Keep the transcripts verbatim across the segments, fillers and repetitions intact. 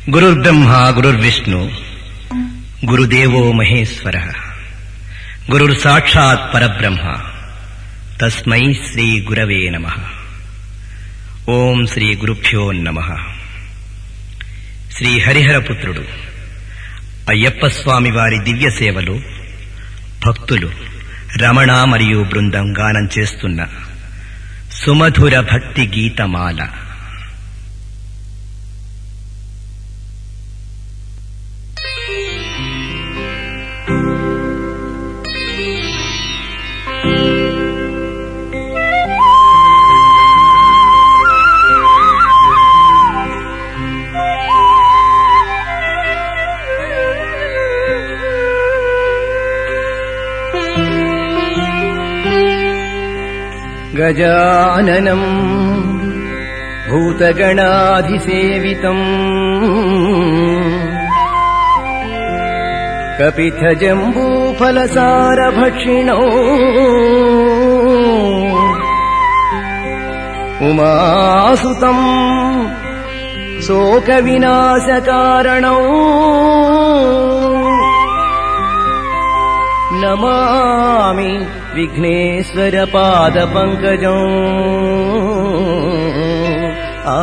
గురుర్బ్రహ్మా గురుర్విష్ణు గురుదేవో మహేశ్వర గురుర్ సాక్షాత్ పరబ్రహ్మ తస్మై శ్రీ గురవే నమః. ఓం శ్రీ గురుభ్యో నమః. శ్రీ హరిహరపుత్రుడు అయ్యప్ప స్వామి వారి దివ్య సేవలో భక్తులు రమణ మరియు బృందం గానం చేస్తున్న సుమధుర భక్తి గీతమాల. గజాననం భూతగణాధిసేవితం కపితజంబూఫలసారభక్షిణో ఉమాసుతం శోకవినాశకారణౌ నమామి విఘ్నేశ్వర పాద పంకజం. ఆ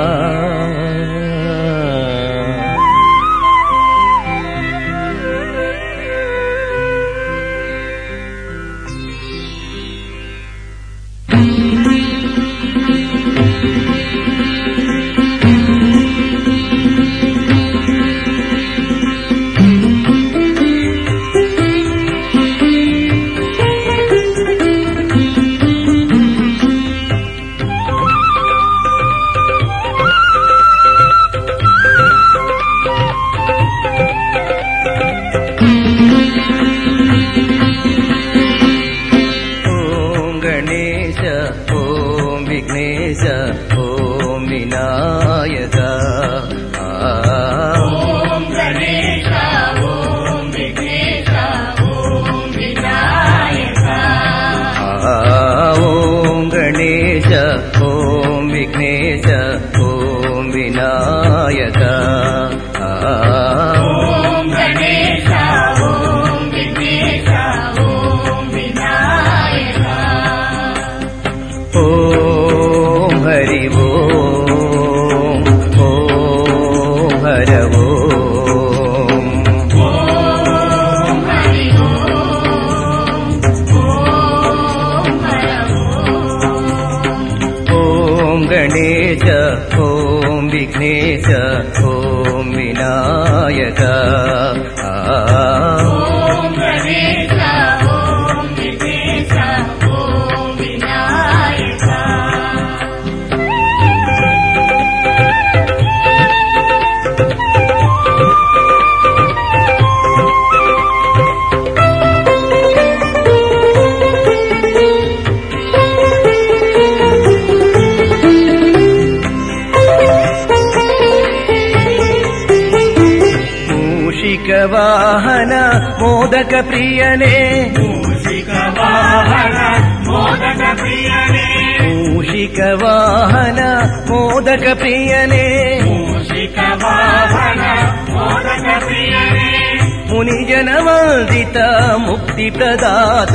వాహన మోదక ప్రియనే మూషిక వాహన మోదక ప్రియనే మూషిక వాహన మోదక ప్రియనే మూషిక వాహన మోదక ప్రియనే మునిజన వందిత ముక్తి ప్రదాత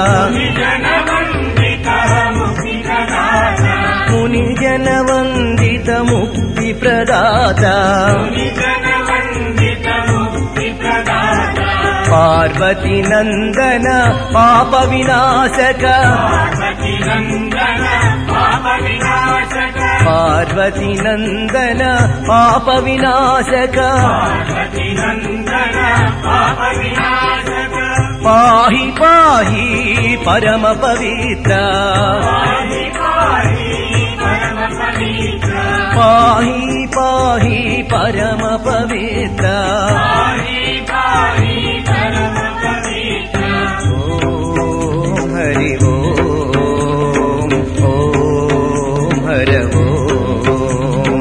మునిజన వందిత ముక్తి ప్రదాత మునిజన వందిత ముక్తి ప్రదాత మునిజన వందిత ముక్తి ప్రదాత పార్వతి నందన పాప వినాశక పార్వతి నందన పాప వినాశక పార్వతి నందన పాప వినాశక పార్వతి నందన పాప వినాశక పాహి పాహి పరమ పవిత్ర పాహి పాహి పరమ పవిత్ర పాహి పాహి పరమ పవిత్ర పాహి పాహి పరమ పవిత్ర ఓం హరి ఓం ఓం హర ఓం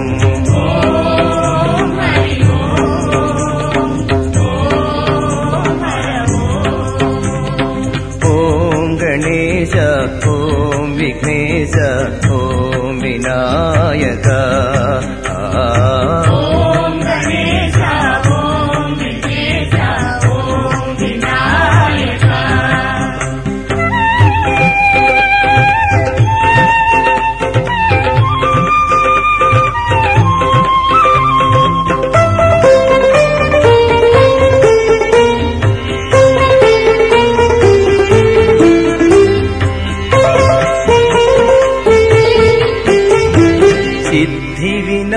ఓం హరి ఓం గణేశ ఓం విఘ్నేశ ఓం వినాయక ఓం గణేశ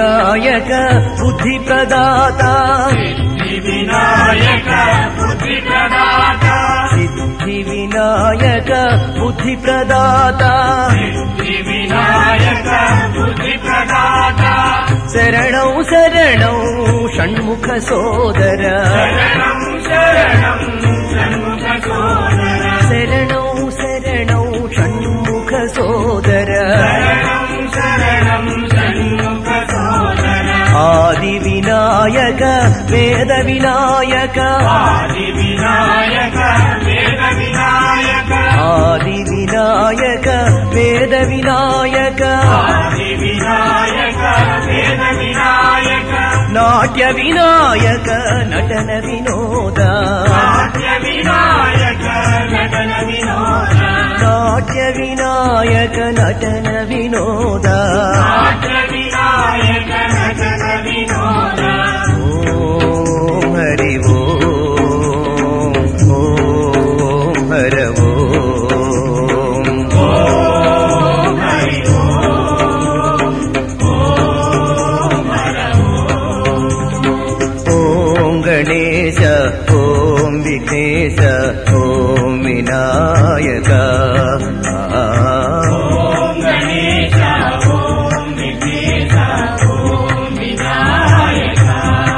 వినాయక బుద్ధి ప్రదాత సిద్ధి వినాయక బుద్ధి ప్రదాత సిద్ధి వినాయక బుద్ధి ప్రదాత సిద్ధి వినాయక బుద్ధి ప్రదాత శరణం శరణం షణ్ముఖ సోదర శరణం శరణం షణ్ముఖ సోదర శరణం శరణం షణ్ముఖ సోదర శరణం శరణం షణ్ముఖ సోదర ఆది వినాయక వేద వినాయక ఆది వినాయక వేద వినాయక ఆది వినాయక వేద వినాయక ఆది వినాయక వేద వినాయక నాట్య వినాయక నటన వినోద నాట్య వినాయక నటన వినోద నాట్య వినాయక నటన వినోద నాట్య వినాయక నటన వినోద ఓం హరి ఓం ఓం హర ఓం ఓం హరి ఓం ఓం హర ఓం గణేశ ఓం విఘ్నేశ ఓం వినాయక ఓం గణేశ ఓం విఘ్నేశ ఓం వినాయక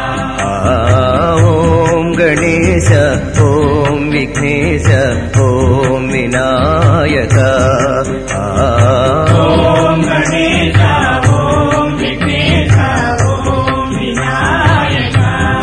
ఓం గణేశ ఓం విఘ్నేశ ఓం వినాయక ఓం గణేశ ఓం విఘ్నేశ ఓం వినాయక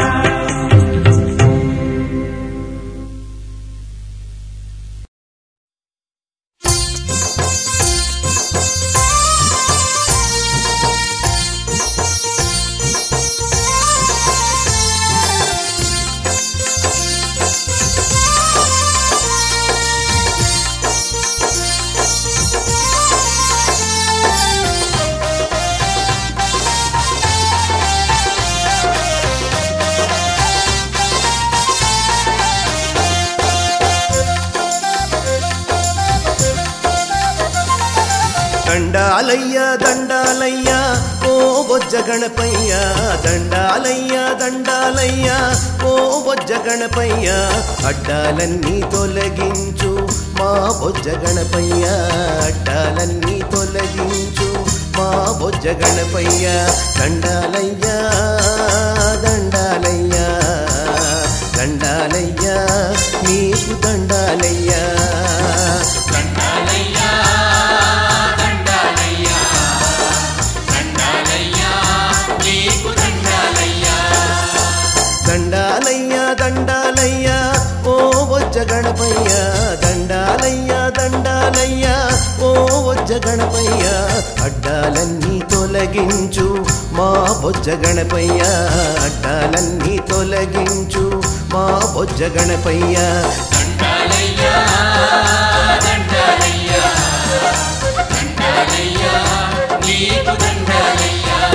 దండాలయ్య దండాలయ్య ఓ బొజ్జ గణపయ్య దండాలయ్య దండాలయ్య ఓ బొజ్జ గణపయ్య అడ్డాలన్నీ తొలగించు మా బొజ్జ గణపయ్య అడ్డాలన్నీ తొలగించు మా బొజ్జ గణపయ్య దండాలయ్య దండాలయ్య దండాలయ్య నీకు దండాలయ్య దండాలయ్య దండాలయ్య ఓ బొజ్జ గణపయ్య దండాలయ్య దండాలయ్య ఓ బొజ్జ గణపయ్య అడ్డాలన్నీ తొలగించు మా బొజ్జ గణపయ్య అడ్డాలన్నీ తొలగించు మా బొజ్జ గణపయ్య దండాలయ్య దండాలయ్య దండాలయ్య నీకు దండాలయ్య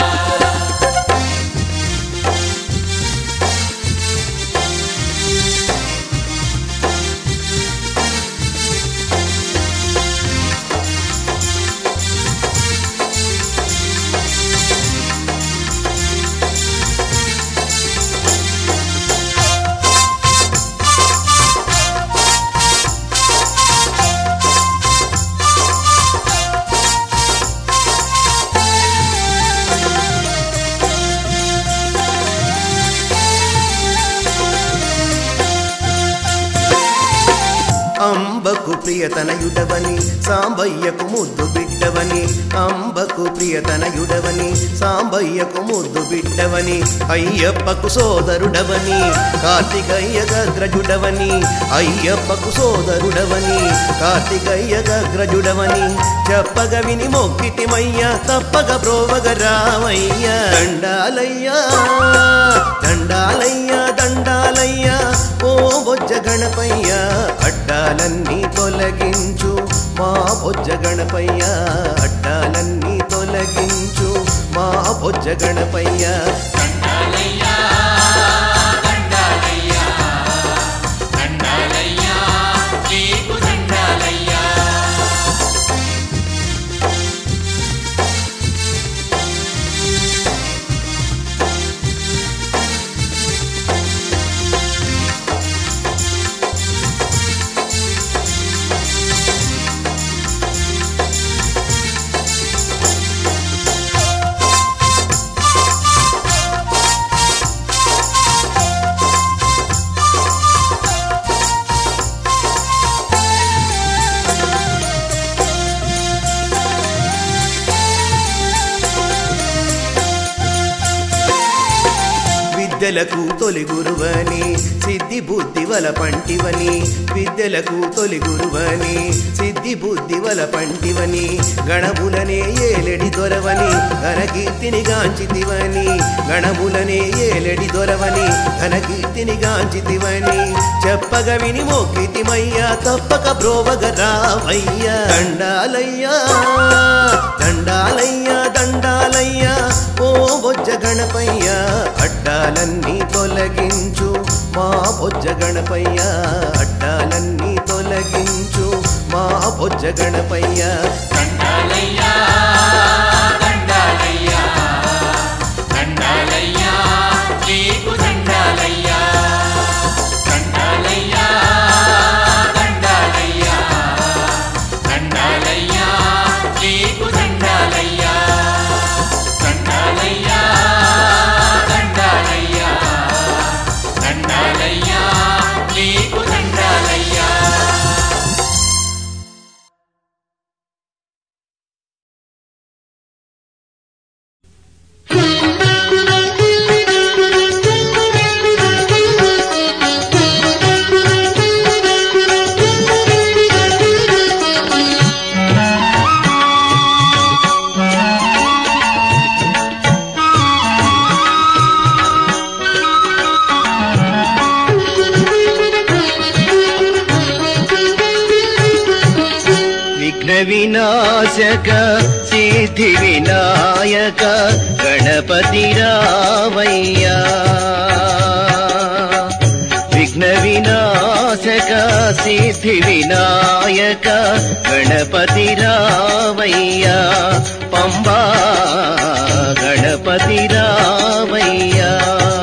అంబకు ప్రియతనయుడవని సాంబయ్యకు ముద్దు బిడ్డవని అంబకు ప్రియతనయుడవని సాంబయ్యకు ముద్దు బిడ్డవని అయ్యప్పకు సోదరుడవని కార్తికయ్య గగ్రజుడవని అయ్యప్పకు సోదరుడవని కార్తికయ్య గగ్రజుడవని చెప్పగ విని మొక్కిటిమయ్య తప్పగ బ్రోవగ రామయ్య దండాలయ్యా దండాలయ్య దండాలయ్య ఓ బొజ్జ గణపయ్య అడ్డాలన్నీ తొలగించు మా బొజ్జ గణపయ్య అడ్డాలన్నీ తొలగించు మా బొజ్జ గణపయ్య దండాలయ్య దండాలయ్య దండాలయ్య నీకు దండాలయ్య విద్యలకు తొలి గురువని సిద్ధి బుద్ధి వల పంటివని విద్యలకు తొలి గురువని సిద్ధి బుద్ధి వల పంటివని గణములనే ఏలెడి దొరవని ఘనకీర్తిని గాంచితివని గణములనే ఏలెడి దొరవని ఘనకీర్తిని గాంచితివని చెప్పగ విని మోకితిమయ్యా తప్పక బ్రోవగ రావయ్యా దండాలయ్యా దండాలయ్యా దండాలయ్యా ఓ బొజ్జ గణపయ్యా అడ్డాలన్నీ తొలగించు మా బొజ్జ గణపయ్యా అడ్డాలన్నీ తొలగించు మా బొజ్జ గణపయ్యా దండాలయ్యా దండాలయ్యా దండాలయ్యా నీకు దండాలయ్యా దండాలయ్యా దండాలయ్యా దండాలయ్యా నీకు దండాలయ్యా దండాలయ్యా దండాలయ్యా దండాలయ్యా నీకు దండాలయ్యా వినాశక సిద్ధి వినాయక గణపతి రావయ్యా విఘ్న వినాశక సిద్ధి వినాయక గణపతి రావయ్యా పంబా గణపతి రావయ్యా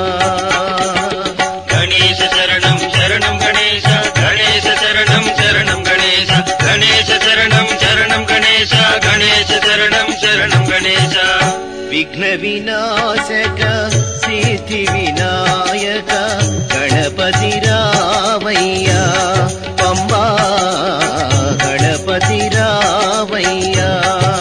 గణేశ శరణం శరణం గణేశ గణేశ శరణం శరణం గణేశ గణేశ శరణం శరణం గణేశ గణేశ శరణం శరణం గణేశ విఘ్న వినాశక సిద్ధి వినాయక గణపతి రావయ్యా పంబా గణపతి రావయ్యా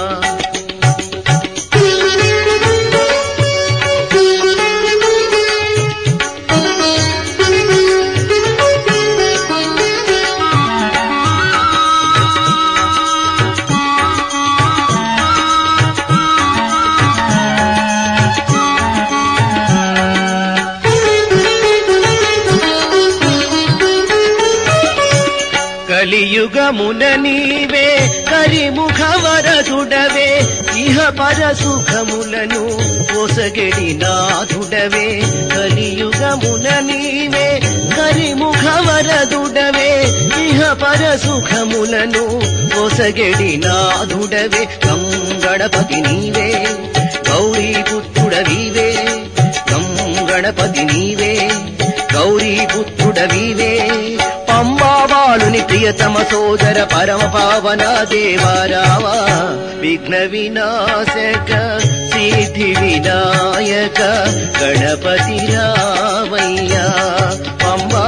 కలియుగమున నీవే కరిముఖ వరదుడవే ఇహ పర సుఖములను ఒసగెడి నాథుడవే కలియుగమున నీవే కరిముఖ వరదుడవే ఇహ పర సుఖములను ఒసగెడి నాథుడవే గం గణపతి నీవే గౌరీ పుత్రుడవీవే గం గణపతి నీవే గౌరీ పుత్రుడవీవే పంబాబాలుని ప్రియతమ సోదర పరమ పావన దేవరావా విఘ్న వినాశక సిద్ధి వినాయక గణపతి రావయ్యా పంబా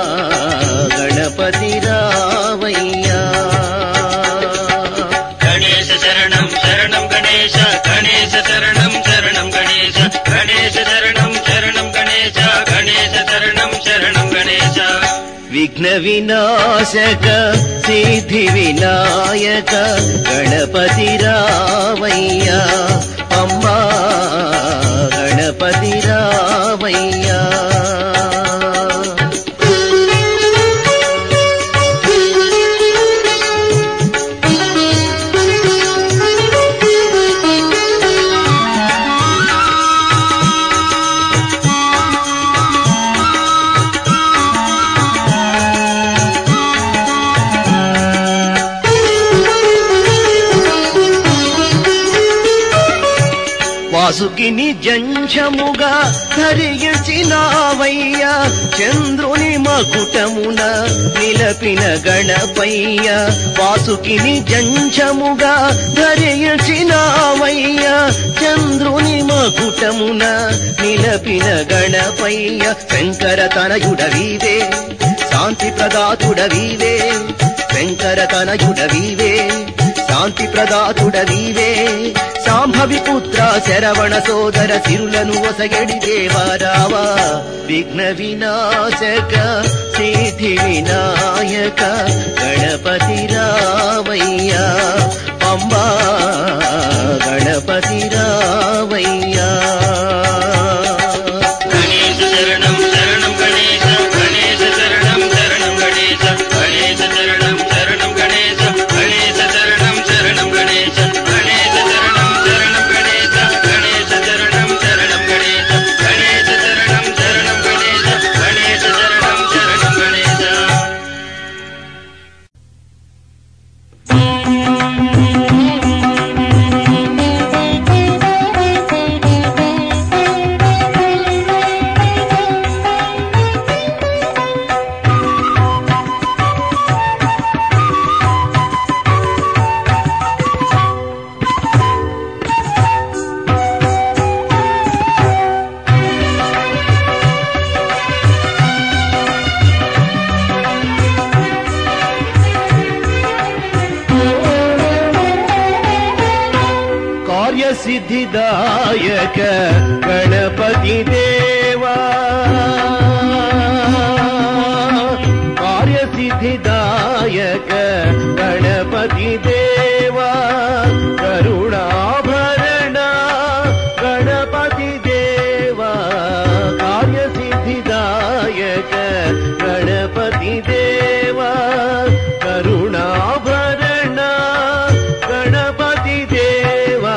గణపతి రావయ్యా గణేశ శరణం శరణం గణేశ గణేశ శరణం శరణం గణేశ గణేశ శరణం శరణం గణేశ గణేశ శరణం శరణం గణేశ విఘ్న వినాశక సిద్ధి వినాయక గణపతి రావయ్యా పంబా గణపతి రావయ్యా వాసుకిని జంఝముగా ధరించినావయ్యా చంద్రుని మకుటమున నిలపిన గణపయ్య వాసుకిని జంఝముగా ధరించినావయ్యా చంద్రుని మకుటమున నిలపిన గణపయ్య శంకర తనయుడవీవే శాంతి ప్రదాతుడవీవే శంకర తనయుడవీవే శాంతి ప్రదాతుడవీవే సాంబ కవిపుత్ర శరవణ సోదర సిరులను ఒసగడి దేవారావా విఘ్న వినాశక సిద్ధి వినాయక గణపతి రావయ్యా పంబా గణపతి రావయ్యా గణేశ శరణం శరణం గణేశ గణేశ శరణం శరణం గణేశ గణేశ శరణం శరణం గణేశ గణేశ శరణం శరణం గణేశ గణేశ శరణం శరణం గణేశ గణేశ శరణం శరణం గణేశ గణేశ శరణం శరణం గణేశ గణేశ శరణం శరణం గణేశ. సిద్ధిదాయక గణపతి దేవా కార్యసిద్ధిదాయక గణపతి దేవా కరుణాభరణ గణపతి దేవా కార్యసిద్ధిదాయక గణపతి దేవా కరుణాభరణ గణపతి దేవా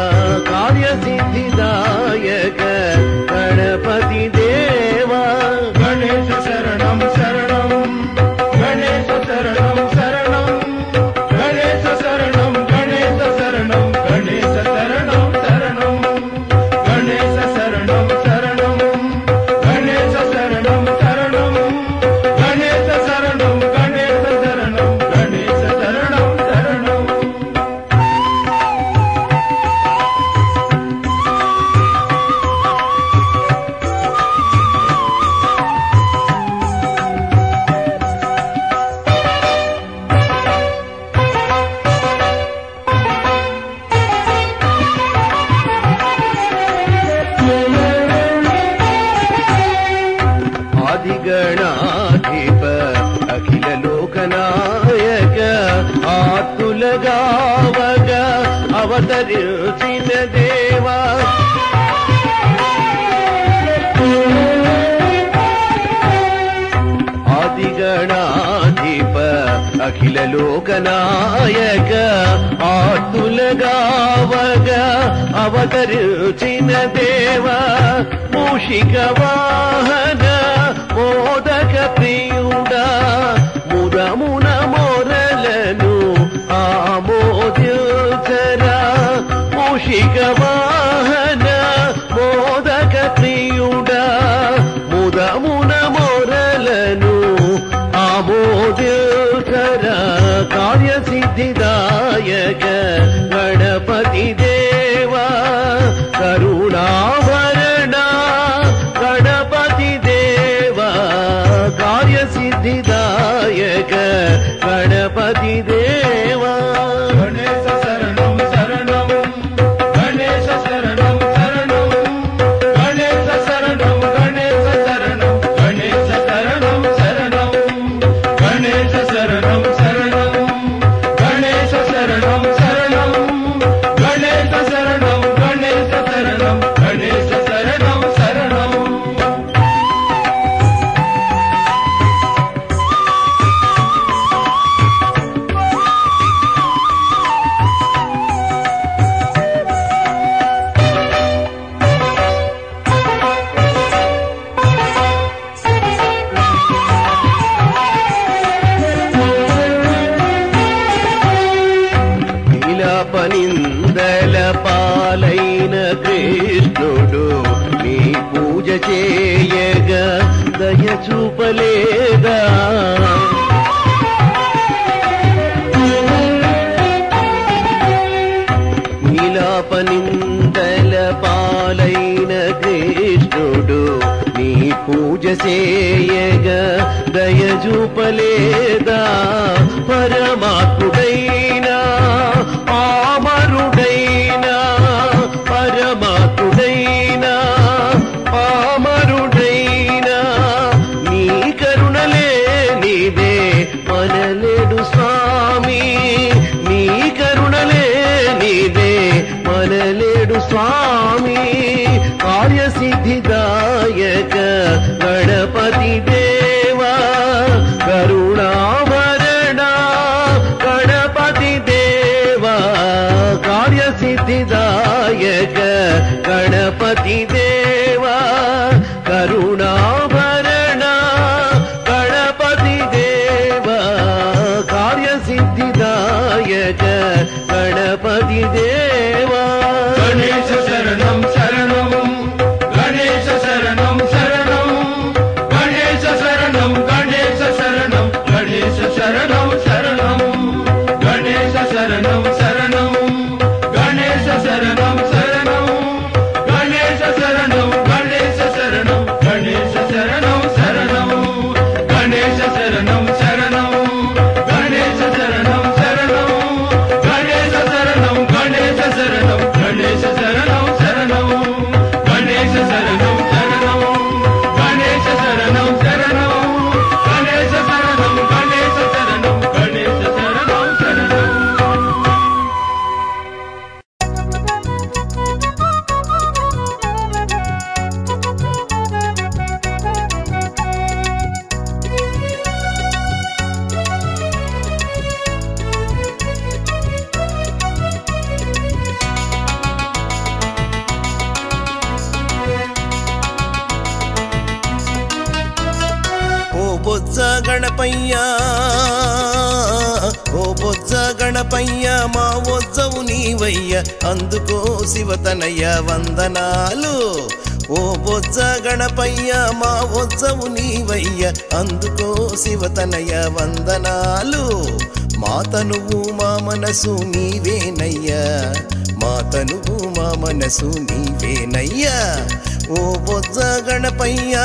కార్యసిద్ధిదాయక గణపతి దేవా గణేశ శరణం శరణం గణేశ శరణం శరణం గణేశ శరణం గణేశ శరణం గణేశ శరణం శరణం గణేశ శరణం శరణం గణేశ శరణం శరణం గణేశ శరణం గణేశ శరణం గణేశ శరణం శరణం. ఆదిగణాధిప అఖిల లోకనాయక ఆతులగావగ అవతరించిన దేవా ఆదిగణాధిప అఖిల లోకనాయక ఆతులగావగ అవతరించిన దేవా మూషిక వాహన మోదక ప్రియుడా ముదమున మొరలను ఆమోదించరా మూషిక వాహన మోదక ప్రియుడా ముదమున మొరలను ఆమోదించరా కార్యసిద్ధిదాయక గణపతి దేవా కరుణాభరణ గణపతి దేవా కార్యసిద్ధిదాయక గణపతి దేవా గణేశ శరణం శరణం గణేశ శరణం శరణం గణేశ శరణం గణేశ శరణం గణేశ శరణం శరణం గణేశ శరణం శరణం గణేశ శరణం శరణం గణేశ శరణం గణేశ శరణం గణేశ శరణం శరణం. నీలపనిందల పాలైన కృష్ణుడు నీ పూజ చేయగా దయ చూపలేదా నీలపనిందల పాలైన కృష్ణుడు నీ పూజ చేయగా దయ చూపలేదా పరమాత్ముడైనా పామరుడైనా స్వామి కార్యసిద్ధిదాయక గణపతి దేవా కరుణాభరణ గణపతి దేవా కార్యసిద్ధిదాయక గణపతి దేవా కరుణాభరణ గణపతి దేవా కార్యసిద్ధిదాయక గణపతి దేవా గణేశ శరణం శరణం గణేశ శరణం శరణం గణేశ శరణం గణేశ శరణం గణేశ శరణం శరణం గణేశ శరణం శరణం గణేశ శరణం శరణం గణేశ శరణం గణేశ శరణం గణేశ శరణం శరణం గణేశ శరణం శరణం గణేశ శరణం శరణం గణేశ శరణం గణేశ శరణం గణేశ శరణం శరణం గణేశ శరణం శరణం గణేశ శరణం శరణం గణేశ శరణం గణేశ శరణం గణేశ శరణం శరణం ఓ బొజ్జ గణపయ్య ఓ బొజ్జ గణపయ్య మా వొజ్జవు నీవయ్య అందుకో శివతనయ్య వందనాలు ఓ బొజ్జ గణపయ్య మా వొజ్జవు నీవయ్య అందుకో శివతనయ్య వందనాలు మా తనువు మా మనసు నీవేనయ్యా మా తనువు మా మనసు నీవేనయ్యా ఓ బొజ్జ గణపయ్యా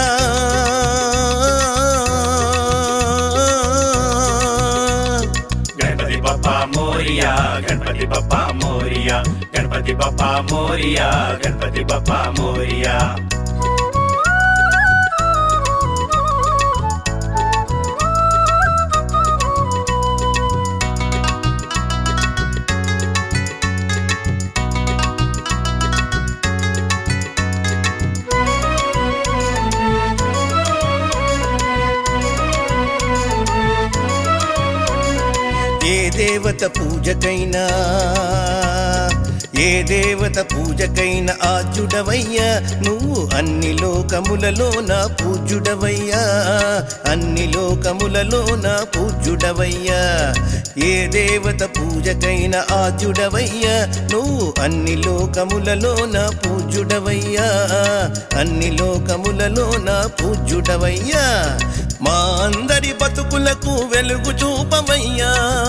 గణపతి బప్పా మోరియా గణపతి బప్పా మోరియా గణపతి బప్పా మోరియా గణపతి బప్పా మోరియా ఏ దేవత పూజకైనా ఏ దేవత పూజకైనా ఆజుడవయ్యా నువ్వు అన్ని లోకములలో నా పూజ్యుడవయ్యా అన్ని లోకములలో నా పూజ్యుడవయ్యా ఏ దేవత పూజకైనా ఆజుడవయ్యా నువ్వు అన్ని లోకములలో నా పూజ్యుడవయ్యా అన్ని లోకములలో నా పూజ్యుడవయ్యా మా అందరి బతుకులకు వెలుగు చూపవయ్యా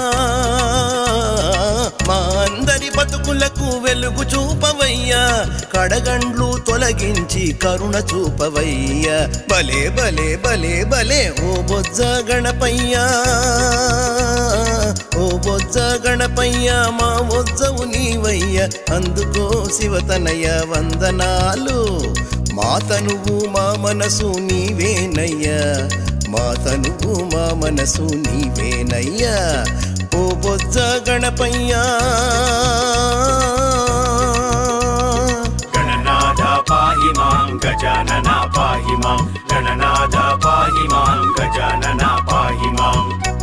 మా అందరి బతుకులకు వెలుగు చూపవయ్యా కడగండ్లు తొలగించి కరుణ చూపవయ్యా భలే భలే భలే భలే ఓ బొజ్జ గణపయ్యా ఓ బొజ్జ గణపయ్యా మా వొజ్జవు నీవయ్యా అందుకో శివతనయ వందనాలు మా తనువు మా మనసు నీవేనయ్యా మా తనువు మా మనసు నీవేనయ్యా ఓ బొజ్జ గణపయ్యా గణనాథ పాహి మాం గజానన పాహి మాం గణనాథ పాహి మాం గజానన పాహి మాం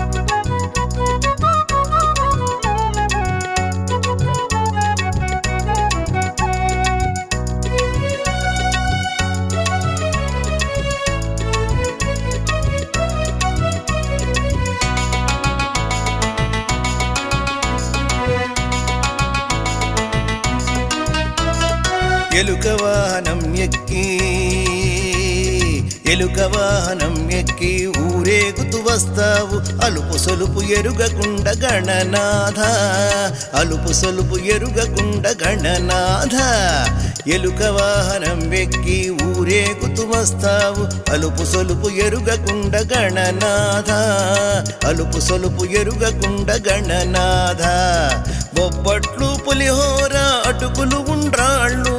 ఎలుక వాహనం ఎక్కి ఎలుక వాహనం ఎక్కి ఊరేగుతూ వస్తావు అలుపు సొలుపు ఎరుగకుండ గణనాథ అలుపు సొలుపు ఎరుగకుండ గణనాథ ఎలుక వాహనం ఎక్కి ఊరేగుతూ వస్తావు అలుపు సొలుపు ఎరుగకుండ గణనాథ అలుపు సొలుపు ఎరుగకుండ గణనాథ బొబ్బట్లు పులిహోర అటుకులు ఉండ్రాళ్ళు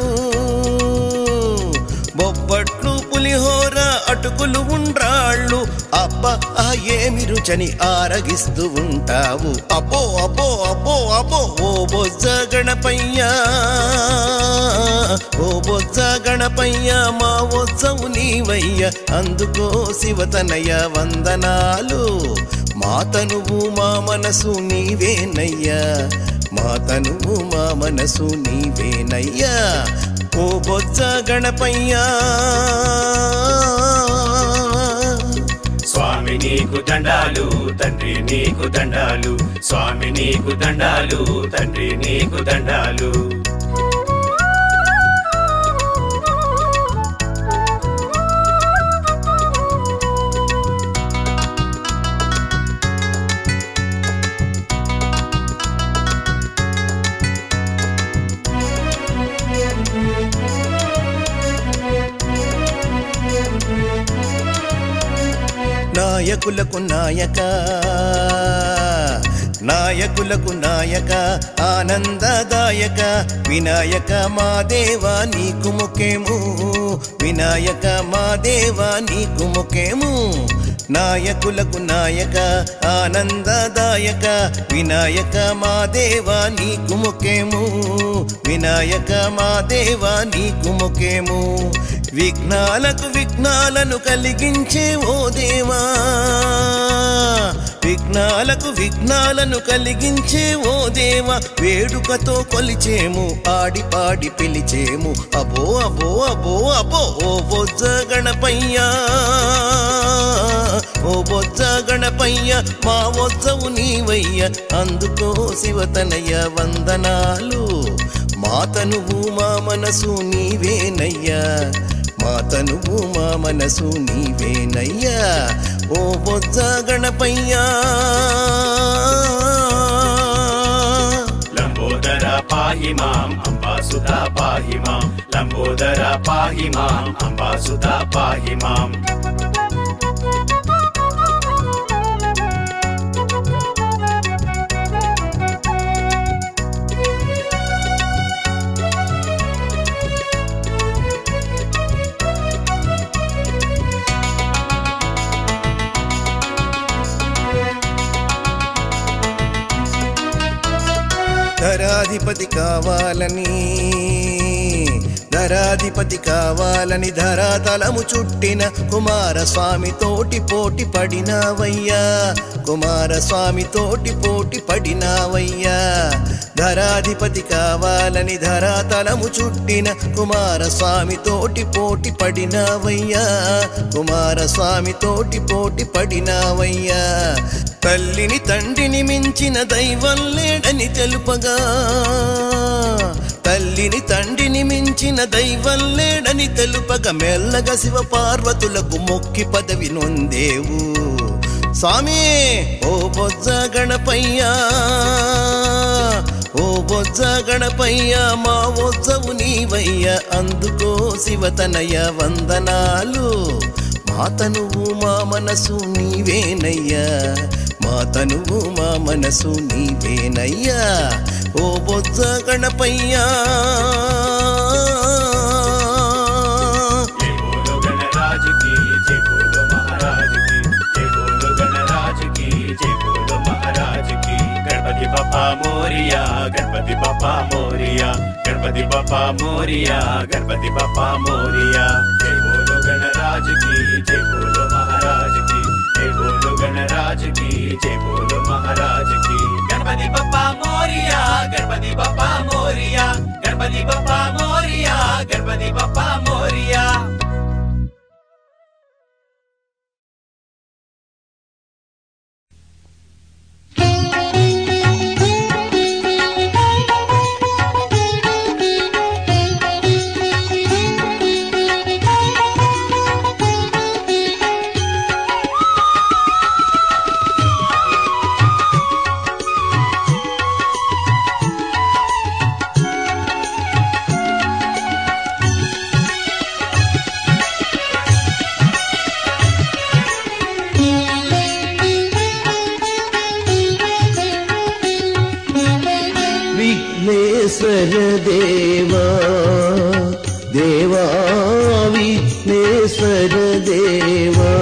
బొబ్బట్లు పులిహోర అటుకులు ఉండ్రాళ్ళు అబ్బ ఆ ఏమి రుచని ఆరగిస్తూ ఉంటావు అబ్బో అబ్బో అబ్బో అబ్బో ఓ బొజ్జ గణపయ్యా ఓ బొజ్జ గణపయ్య మా వొజ్జవు నీవయ్య అందుకో శివతనయ వందనాలు మా తనువు మా మనసు నీవేనయ్యా మా తనువు మా మనసు నీవేనయ్యా ఓ బొజ్జ గణపయ్యా స్వామి నీకు దండాలు తండ్రి నీకు దండాలు స్వామి నీకు దండాలు తండ్రి నీకు దండాలు నాయకులకు నాయక నాయకులకు నాయక ఆనందదాయక వినాయక మా దేవా నీకు మొక్కేము వినాయక మా దేవా నీకు మొక్కేము నాయకులకు నాయక ఆనందదాయక వినాయక మా దేవా నీకు మొక్కేము వినాయక మా దేవా నీకు మొక్కేము విఘ్నాలకు విఘ్నాలను కలిగించే ఓ దేవా విఘ్నాలకు విఘ్నాలను కలిగించే ఓ దేవా వేడుకతో కొలిచేము ఆడి పాడి పిలిచేము అబో అబో అబో అబో ఓ బొజ్జ గణపయ్యా ఓ బొజ్జ గణపయ్య మా వొజ్జవు నీవయ్య అందుకో శివతనయ వందనాలు మా తనువు మా మనసు నీవేనయ్యా మా తనువు మా మనసు నీవేనయ్యా ఓ బొజ్జ గణపయ్యా లంబోదర పాహి మాం అంబాసుత పాహి మాం లంబోదర పాహి మాం అంబాసుత పాహి మాం ధరాధిపతి కావాలని ధరాధిపతి కావాలని ధరాతలము చుట్టిన కుమారస్వామి తోటి పోటీ పడినావయ్యా కుమారస్వామి తోటి పోటీ పడినావయ్యా ధరాధిపతి కావాలని ధరాతలము చుట్టిన కుమారస్వామి తోటి పోటీ పడినావయ్యా కుమారస్వామి తోటి పోటీ పడినావయ్యా తల్లిని తండ్రిని మించిన దైవం లేడని తెలుపగా తల్లిని తండ్రిని మించిన దైవం లేడని తెలుపగా మెల్లగా శివ పార్వతులకు మొక్కి పదవి నొందేవు స్వామి ఓ బొజ్జ గణపయ్యా ఓ బొజ్జ గణపయ్యా మా వొజ్జవు నీవయ్య అందుకో శివతనయ వందనాలు మా తనువు మా మనసు నీవేనయ్యా మా తనువు మా మనసు నీవేనయ్యా ఓ బొజ్జ గణపయ్యా జై బోలో గణరాజ్ की जय बोलो महाराज की जय बोलो गणराज की जय बोलो महाराज की गणपति बप्पा मोरिया गणपति बप्पा मोरिया गणपति बप्पा मोरिया गणपति बप्पा मोरिया जय बोलो गणराज की जय बोलो महाराज की जय बोलो गणराज की जय बोलो महाराज की गणपति बप्पा मोरिया गणपति बप्पा मोरिया गणपति बप्पा मोरिया गणपति बप्पा मोरिया విఘ్నేశ్వర దేవా దేవా విఘ్నేశ్వర దేవా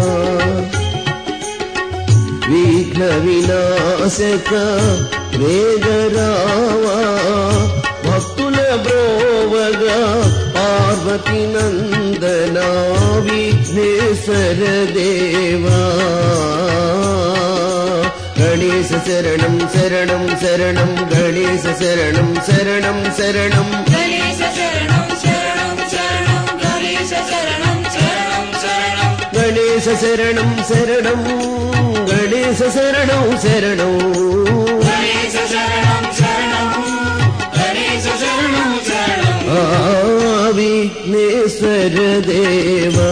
విఘ్న వినాశక వేగరావా భక్తుల బ్రోవగా శరణం గణేశ శరణం శరణం శరణం గణేశ శరణం శరణం శరణం గణేశ శరణం శరణం శరణం గణేశ శరణం శరణం గణేశ శరణం శరణం గణేశ శరణం శరణం గణేశ శరణం శరణం ఆ విఘ్నేశ్వర దేవా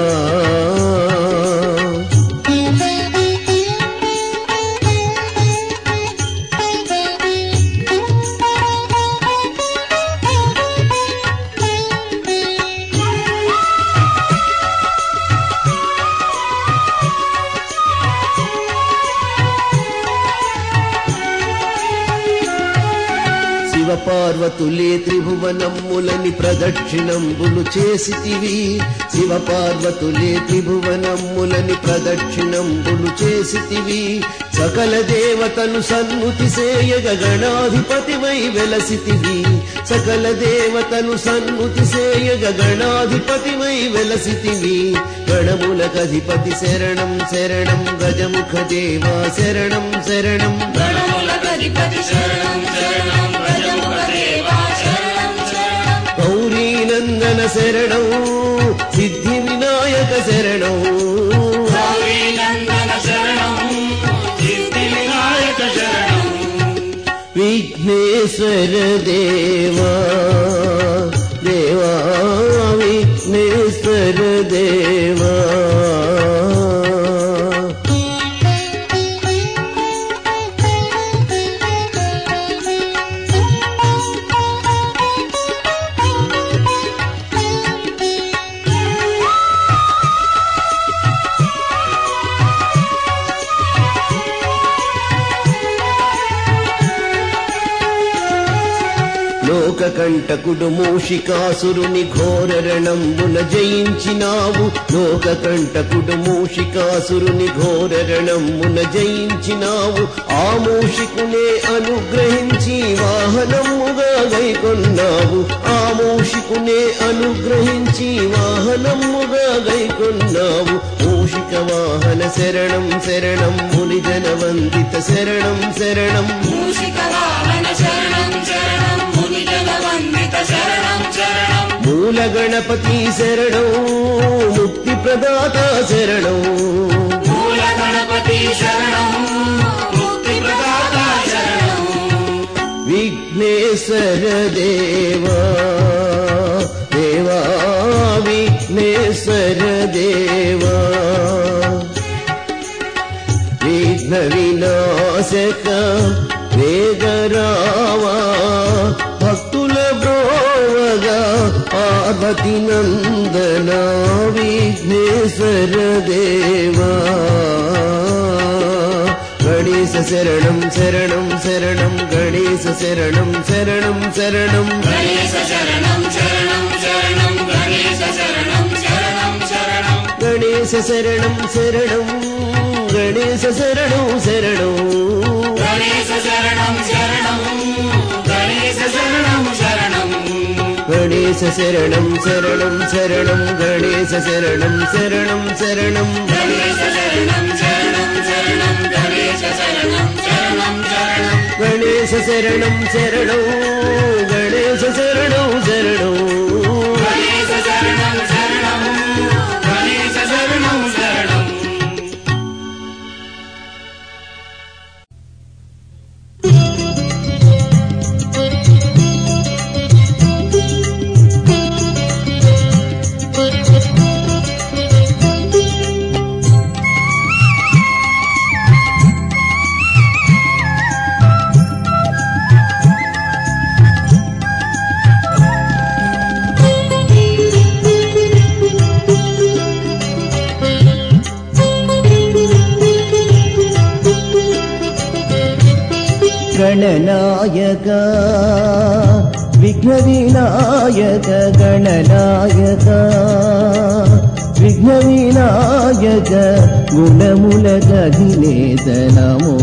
పార్వతులే త్రిభువనమ్ములని ప్రదక్షిణంబులు చేసితివి శివ పార్వతులే త్రిభువనమ్ములని ప్రదక్షిణంబులు చేసితివి సకల దేవతలు సన్ముతి సేయగ గణాధిపతివై వెలసితివి సకల దేవతలు సన్ముతి సేయగ గణాధిపతివై వెలసితివి గణములకధిపతి శరణం శరణం గజముఖ దేవా శరణం శరణం గణములకధిపతి శరణం శరణం గజముఖ దేవా శరణం శరణం గౌరీ నందన శరణం సిద్ధి వినాయక శరణం గౌరీ నందన శరణం సిద్ధి వినాయక శరణం విఘ్నేశ్వర దేవా దేవా విఘ్నేశ్వర దేవా లోకకంటకుడు మూషికాసురుని ఘోరరణంబున జయించినావు లోకకంటకుడు మూషికాసురుని ఘోరరణంబున జయించినావు ఆ మూషికునే అనుగ్రహించి వాహనముగా గైకొన్నావు ఆ మూషికునే అనుగ్రహించి వాహనముగా గైకొన్నావు మూషిక వాహన శరణం శరణం మునిజన వందిత శరణం శరణం మూషిక వాహన శరణం శరణం మునిజన వందిత శరణం శరణం మూల గణపతి శరణం ముక్తి ప్రదాత శరణం మూల గణపతి శరణం ముక్తి ప్రదాత శరణం విఘ్నేశ్వర దేవా దేవా విఘ్నేశ్వర దేవా విఘ్న వినాశక వేగరావా భక్తుల బ్రోవగా పార్వతి నందన విఘ్నేశ్వర దేవా గణేశ శరణం శరణం శరణం గణేశ శరణం శరణం శరణం గణేశ శరణం శరణం శరణం గణేశ శరణం శరణం శరణం గణేశ శరణం శరణం గణేశ శరణం శరణం గణేశ శరణం శరణం గణేశ శరణం శరణం గణేశ శరణం శరణం శరణం గణేశ శరణం శరణం శరణం గణేశ శరణం శరణం శరణం గణేశ శరణం శరణం శరణం గణేశ శరణం శరణం గణేశ శరణం శరణం గణేశ శరణం శరణం గణేశ శరణం శరణం గణనాయక విఘ్న వినాయక గణనాయక విఘ్న వినాయక గుణముల గధినేత నమో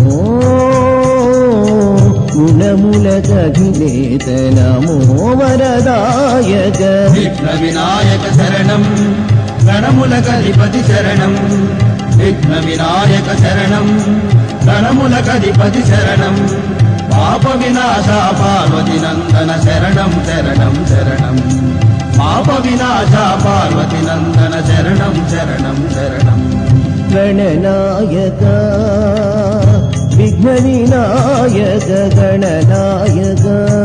గుణముల గధినేత నమో వరదాయక విఘ్న వినాయక శరణం గణములకధిపతి శరణం విఘ్న వినాయక శరణం గణములకధిపతి శరణం పాప వినాశ పార్వతి నందన శరణం శరణం శరణం పాప వినాశ పార్వతి నందన శరణం శరణం శరణం గణనాయక విఘ్న వినాయక గణనాయక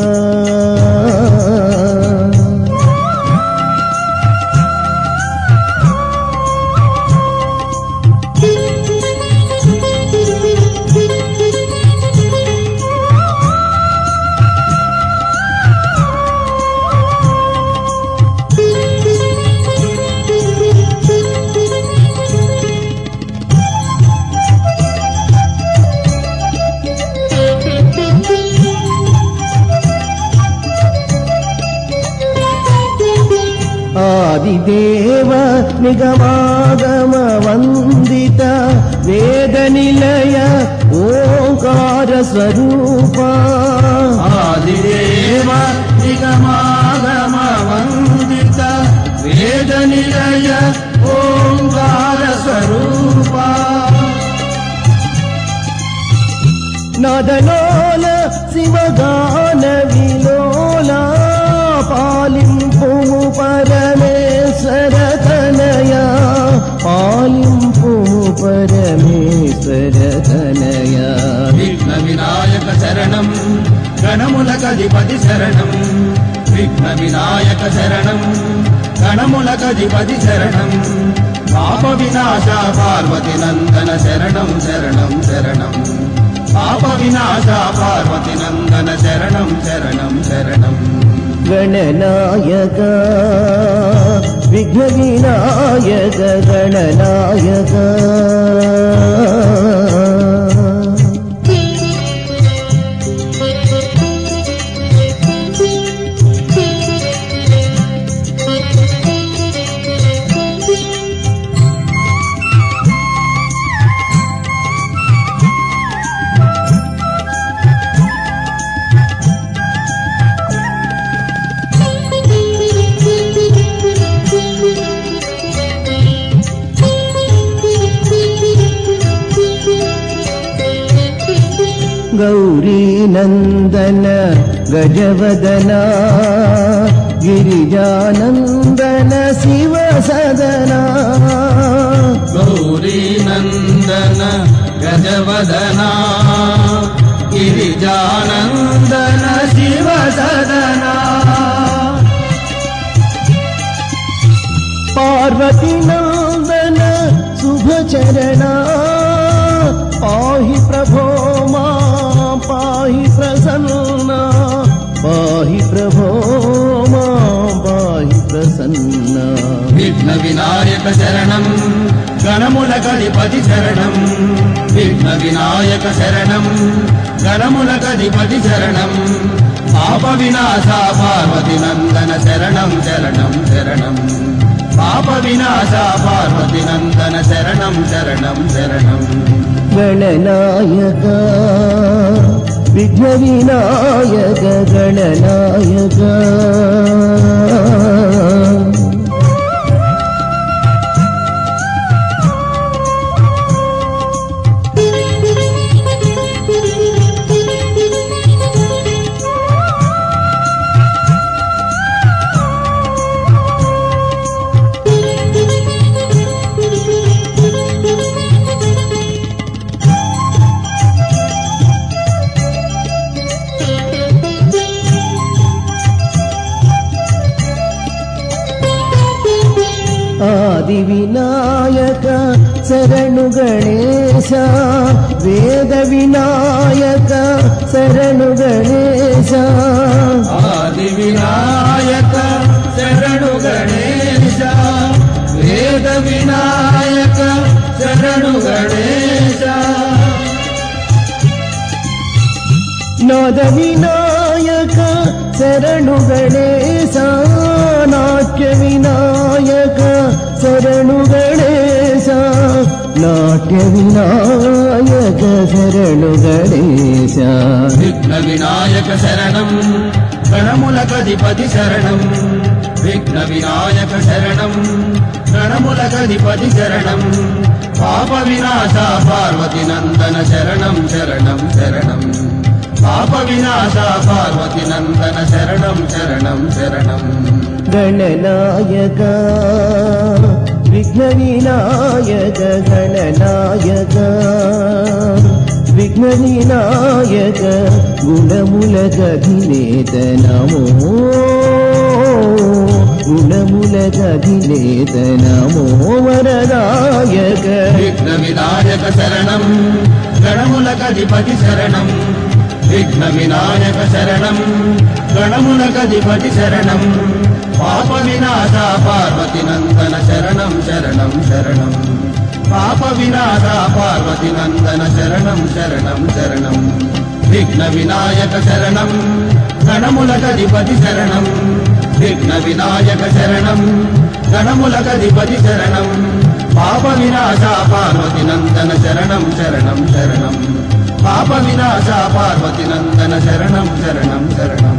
ఆదిదేవ నిగమాగమ వందిత వేద నిలయ ఓంకార స్వరూప ఆదిదేవ నిగమాగమ వందిత వేద నిలయ ఓంకార స్వరూప నదలోల శివగాన విలోల పాలింపు పరమేశ్వర తనయ పాలింపు పరమేశ్వర తనయ విఘ్న వినాయక శరణం గణములకధిపతి శరణం విఘ్న వినాయక శరణం గణములకధిపతి శరణం పాప వినాశ పార్వతి నందన శరణం శరణం శరణం పాప వినాశ పార్వతి నందన శరణం శరణం శరణం గణనాయక విఘ్న వినాయక గణనాయక గౌరీ నందన గజవదన గిరిజానందన శివ సదన గౌరీ నందన గజవదన గిరిజానందన శివ సదన పార్వతీ నందన శుభచరణ పాహి ప్రభో మా పాహి ప్రసన్న పాహి ప్రభో మా పాహి ప్రసన్న విఘ్న వినాయక శరణం గణములకధిపతి శరణం విఘ్న వినాయక శరణం గణములకధిపతి శరణం పాప వినాశ పార్వతి నందన శరణం శరణం శరణం పాప వినాశ పార్వతి నందన శరణం శరణం శరణం గణనాయక విఘ్న వినాయక గణనాయక ఆది వినాయక శరణు గణేశ వేద వినాయక శరణు గణేశ ఆది వినాయక శరణు గణేశ వేద వినాయక శరణు గణేశ నాద వినాయక శరణు గణేశ నాట్య వినాయక శరణు గణేశ నాట్య వినాయక శరణు గణేశ విఘ్న వినాయక శరణం గణములకధిపతి శరణం విఘ్న వినాయక శరణం గణములకధిపతి శరణం పాప వినాశ పార్వతి నందన శరణం శరణం శరణం పాప వినాశ పార్వతి నందన శరణం శరణం శరణం. గణనాయక విఘ్న వినాయక గణనాయక విఘ్న వినాయక గుణముల గధినేత నమో గుణముల గధినేత నమో వరదాయక. విఘ్న వినాయక శరణం గణముల గధిపతి శరణం. విఘ్న వినాయక శరణం గణముల గధిపతి శరణం. పాప వినాశ పార్వతి నందన శరణం శరణం శరణం. పాప వినాశ పార్వతి నందన శరణం శరణం శరణం. విఘ్న వినాయక శరణం గణముల గధిపతి శరణం. విఘ్న వినాయక శరణం గణముల గధిపతి శరణం. పాప వినాశ పార్వతి నందన శరణం శరణం శరణం. పాప వినాశ పార్వతి నందన శరణం శరణం శరణం.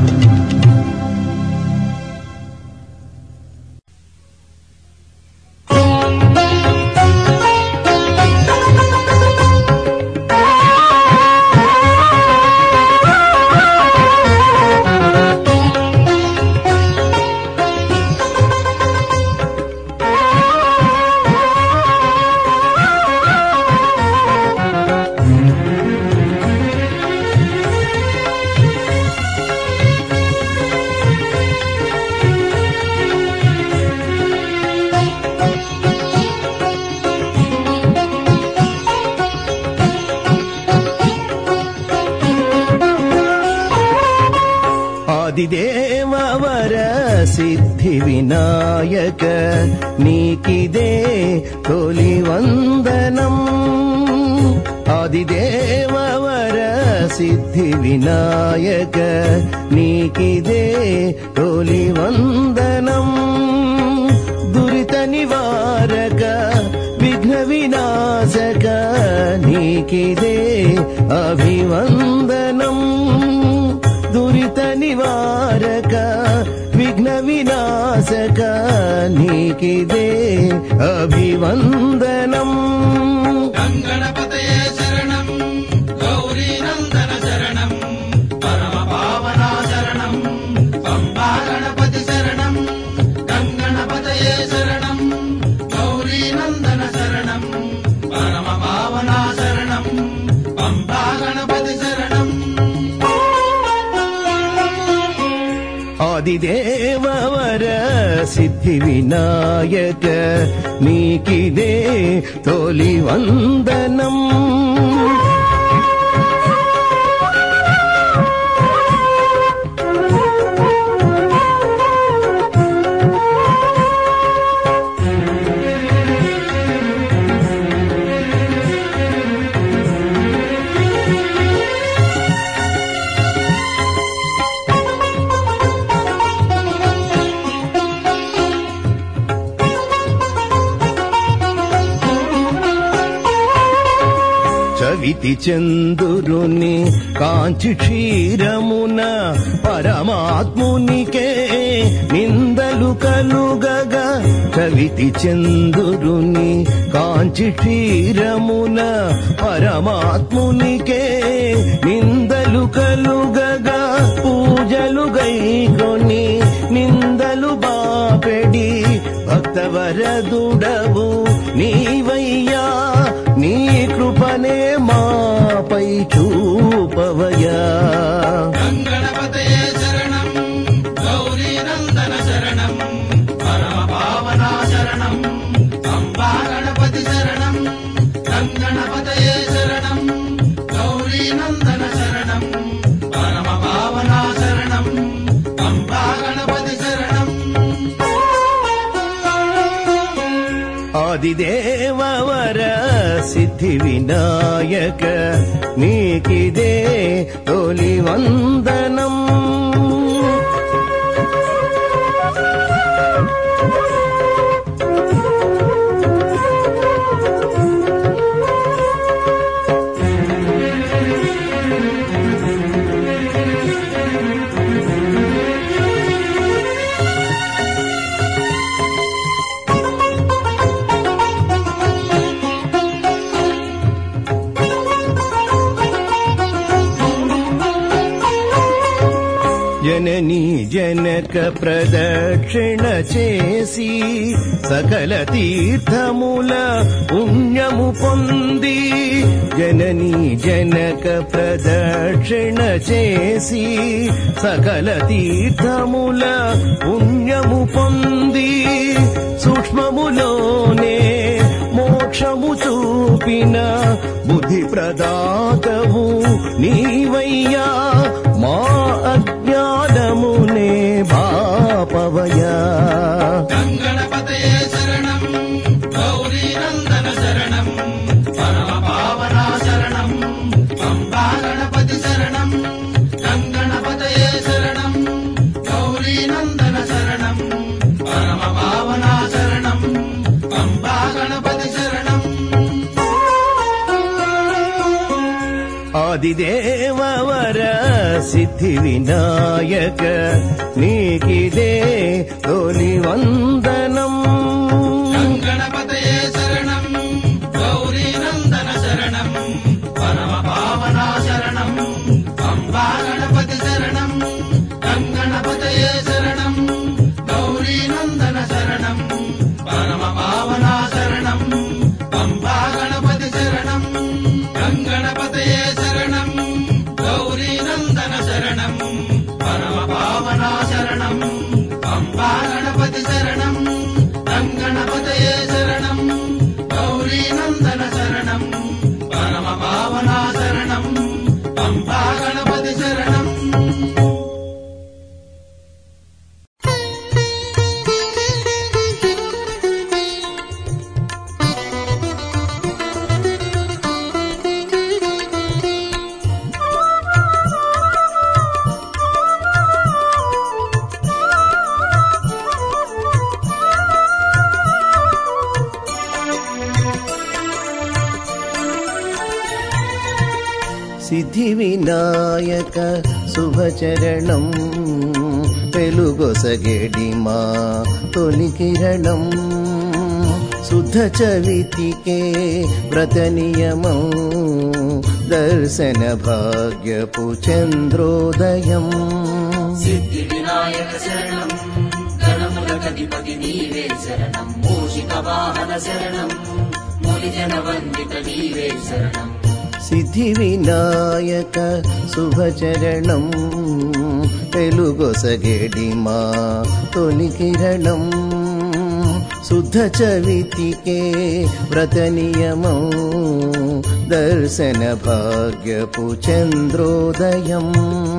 ఆదిదేవవర సిద్ధి వినాయక నీకిదే తొలి వందనం. ఆదిదేవవర సిద్ధి వినాయక నీకిదే తొలి వందనం. దురిత నివారక విఘ్న వినాశక నీకిదే అభివందనం. దురిత నివారక విఘ్న వినాశక నీకిదే అభివందనం. గంగణపతయే శరణం గౌరీ నందన శరణం. పరమ పావన శరణం పంబా గణపతి శరణం. గంగణపతయే శరణం గౌరీ నందన శరణం. పరమ పావన శరణం పంబా గణపతి శరణం. ఆదిదేవవర సిద్ధి వినాయక నీకిదే తొలి వందనం. చవితి చందురుని కాంచి క్షీరమున పరమాత్మునికే నిందలు కలుగగా. చవితి చందురుని కాంచి క్షీరమున పరమాత్మునికే నిందలు కలుగగా. పూజలు గైకొని నిందలు బాపెడి భక్తవరదుడవు నీవయ్యా. నీ కృపనే మాపై చూపవయా. గంగణపతయే శరణం గౌరీ నందన శరణం. పరమ పావన శరణం పంబా గణపతి శరణం. గంగణపతయే శరణం గౌరీ నందన శరణం. పరమ పావన శరణం పంబా గణపతి శరణం. ఆదిదేవవర సిద్ధి వినాయక నీకిదే తొలి వందనం. ప్రదక్షిణ చేసి సకల తీర్థముల పుణ్యము పొంది జననీ జనక ప్రదక్షిణ చేసి సకల తీర్థముల పుణ్యము పొంది సూక్ష్మములోనే మోక్షము చూపిన బుద్ధి ప్రదాతవు నీవయ్యా మా అజ్ఞానమునే బాపవయా. గంగణపతయే శరణం గౌరీ నందన శరణం పరమ పావన శరణం పంబా గణపతి శరణం. గంగణపతయే శరణం గౌరీ నందన శరణం పరమ పావన శరణం పంబా గణపతి శరణం. ఆదిదేవవర సిద్ధి వినాయక నీకిదే తొలి వందనం. గంగణపతయే శరణం గౌరీ నందన శరణం పరమ పావన శరణం పంబా గణపతి శరణం. గంగణపతయే శరణం గౌరీ నందన శరణం పరమ పావన శరణం పంబా గణపతి శరణం. గంగణపతయే శరణం గౌరీ నందన శరణం పరమ పావన శరణం పంబా గణపతి శరణం. గంగణపతయే శరణం గౌరీ నందన శరణం పరమ పావన శరణం పంబా గణపతి శరణం. సిద్ధి వినాయక శుభచరణం వెలుగొసగెడి మా తొలి కిరణం. శుద్ధ చవితికే వ్రత నియమం దర్శన భాగ్యపు చంద్రోదయం. సిద్ధి వినాయక శరణం గణములకధిపతి నీవే శరణం మూషిక వాహన శరణం మునిజన వందిత నీవే శరణం. సిద్ధి వినాయక శుభచరణం వెలుగొసగెడి మా తొలి కిరణం. శుద్ధ చవితికే వ్రత నియమం దర్శన భాగ్యపు చంద్రోదయం.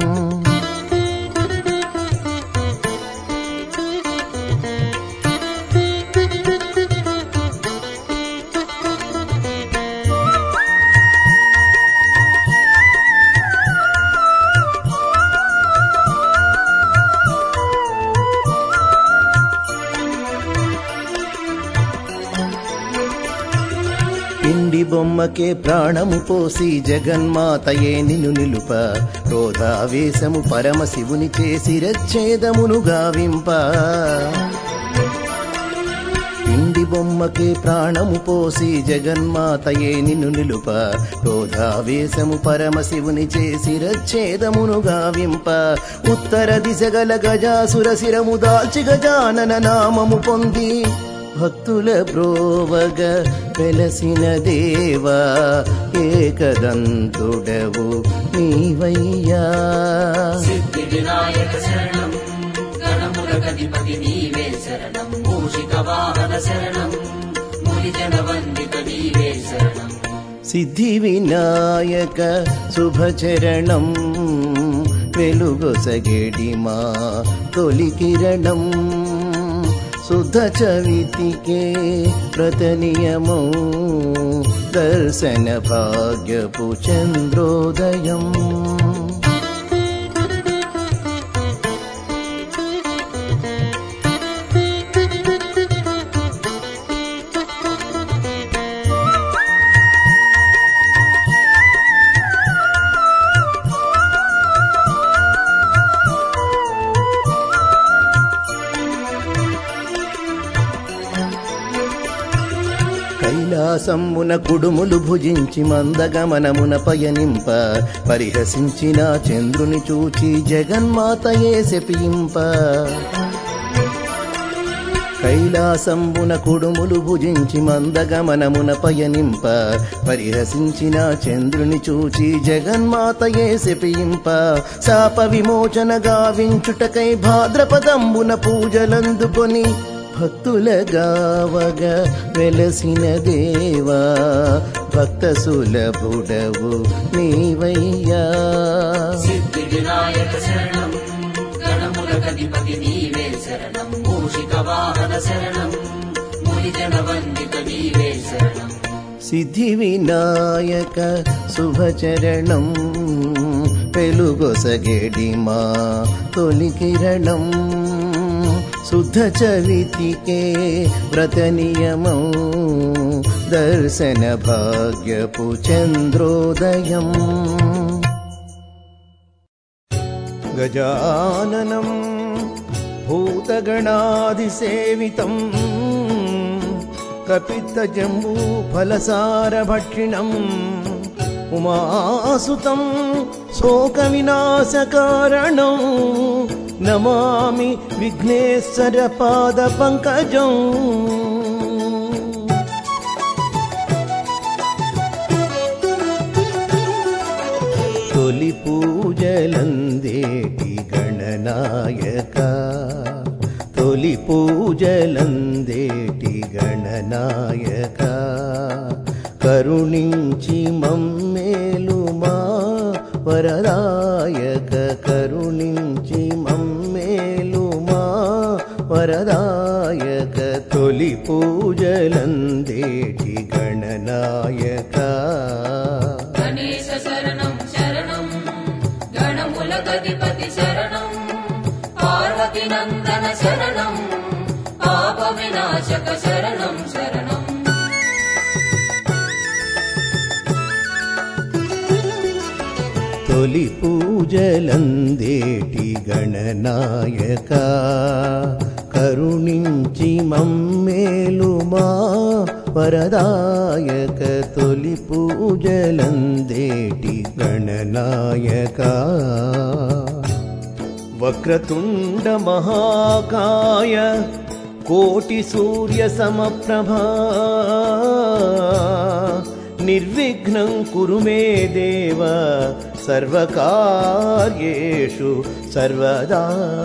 పిండి బొమ్మకే ప్రాణము పోసి జగన్మాతయే నిన్ను నిలుప క్రోధావేశము పరమశివుని చేసి రచ్ఛేదమును గావింప. పిండి బొమ్మకే ప్రాణము పోసి జగన్మాతయే నిన్ను నిలుప క్రోధావేశము పరమశివుని చేసి రచ్ఛేదమును గావింప. ఉత్తర దిశ గల గజాసుర శిరము దాల్చి గజానన నామము పొంది భక్తుల బ్రోవగ వెలసిన దేవా ఏకదంతుడవు నీవయ్యా. సిద్ధి వినాయక శరణం గణములకధిపతి నీవే శరణం మూషిక వాహన శరణం మునిజన వందిత నీవే శరణం. సిద్ధి వినాయక శుభచరణం వెలుగొసగెడి మా తొలి కిరణం. శుద్ధ చవితికే వ్రత నియమం దర్శన భాగ్యపు చంద్రోదయం. కైలాసమున కుడుములు భుజించి మందగమనమున పయనింప పరిహసించిన చంద్రుని చూచి జగన్మాతయే శపింప కైలాసంబున కుడుములు భుజించి మందగమనమున పయనింప పరిహసించిన చంద్రుని చూచి జగన్మాతయే శపింప శాప విమోచన గావించుటకై భాద్రపదంబున పూజలందుకొని భక్తుల గావగ వెలసిన దేవా భక్త సులభుడవు నీవయ్యా సిద్ధి వినాయక శరణం గణములకధిపతి నీవే శరణం మూషిక వాహన శరణం మునిజన వందిత నీవే శరణం సిద్ధి వినాయక శుభచరణం వెలుగొసగెడి మా తొలి కిరణం శుద్ధ చవితికే వ్రత నియమం దర్శన భాగ్యపు చంద్రోదయం గజాననం భూతగణాధిసేవితం కపిత్తజంబూ ఫలసారభక్షిణం ఉమాసుతం శోక వినాశకారణం నమామి విఘ్నేశ్వర పాద పంకజం తొలి పూజలందేటి గణనాయక తొలి పూజలందేటి గణనాయక కరుణించి మమ్మేలు మా వరదాయక కరుణించి మమ్మేలు మా వరదాయక తొలి పూజలందేటి గణనాయక గణేశ శరణం శరణం గణములకధిపతి శరణం పార్వతి నందన శరణం పాప వినాశక శరణం శరణం తొలి పూజలందేటి గణనాయక కరుణించి మమ్మేలు మా వరదాయక తొలి పూజలందేటి గణనాయక వక్రతుండ మహాకాయ కోటి సూర్య సమప్రభా నిర్విఘ్నం కురు మే దేవ సర్వకార్యేషు సర్వదా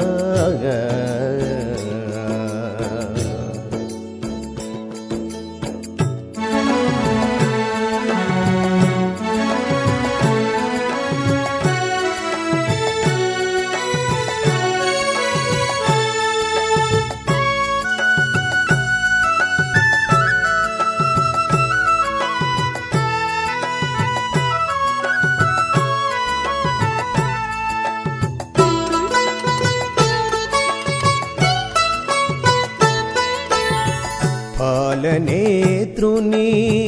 పాలనేత్రుని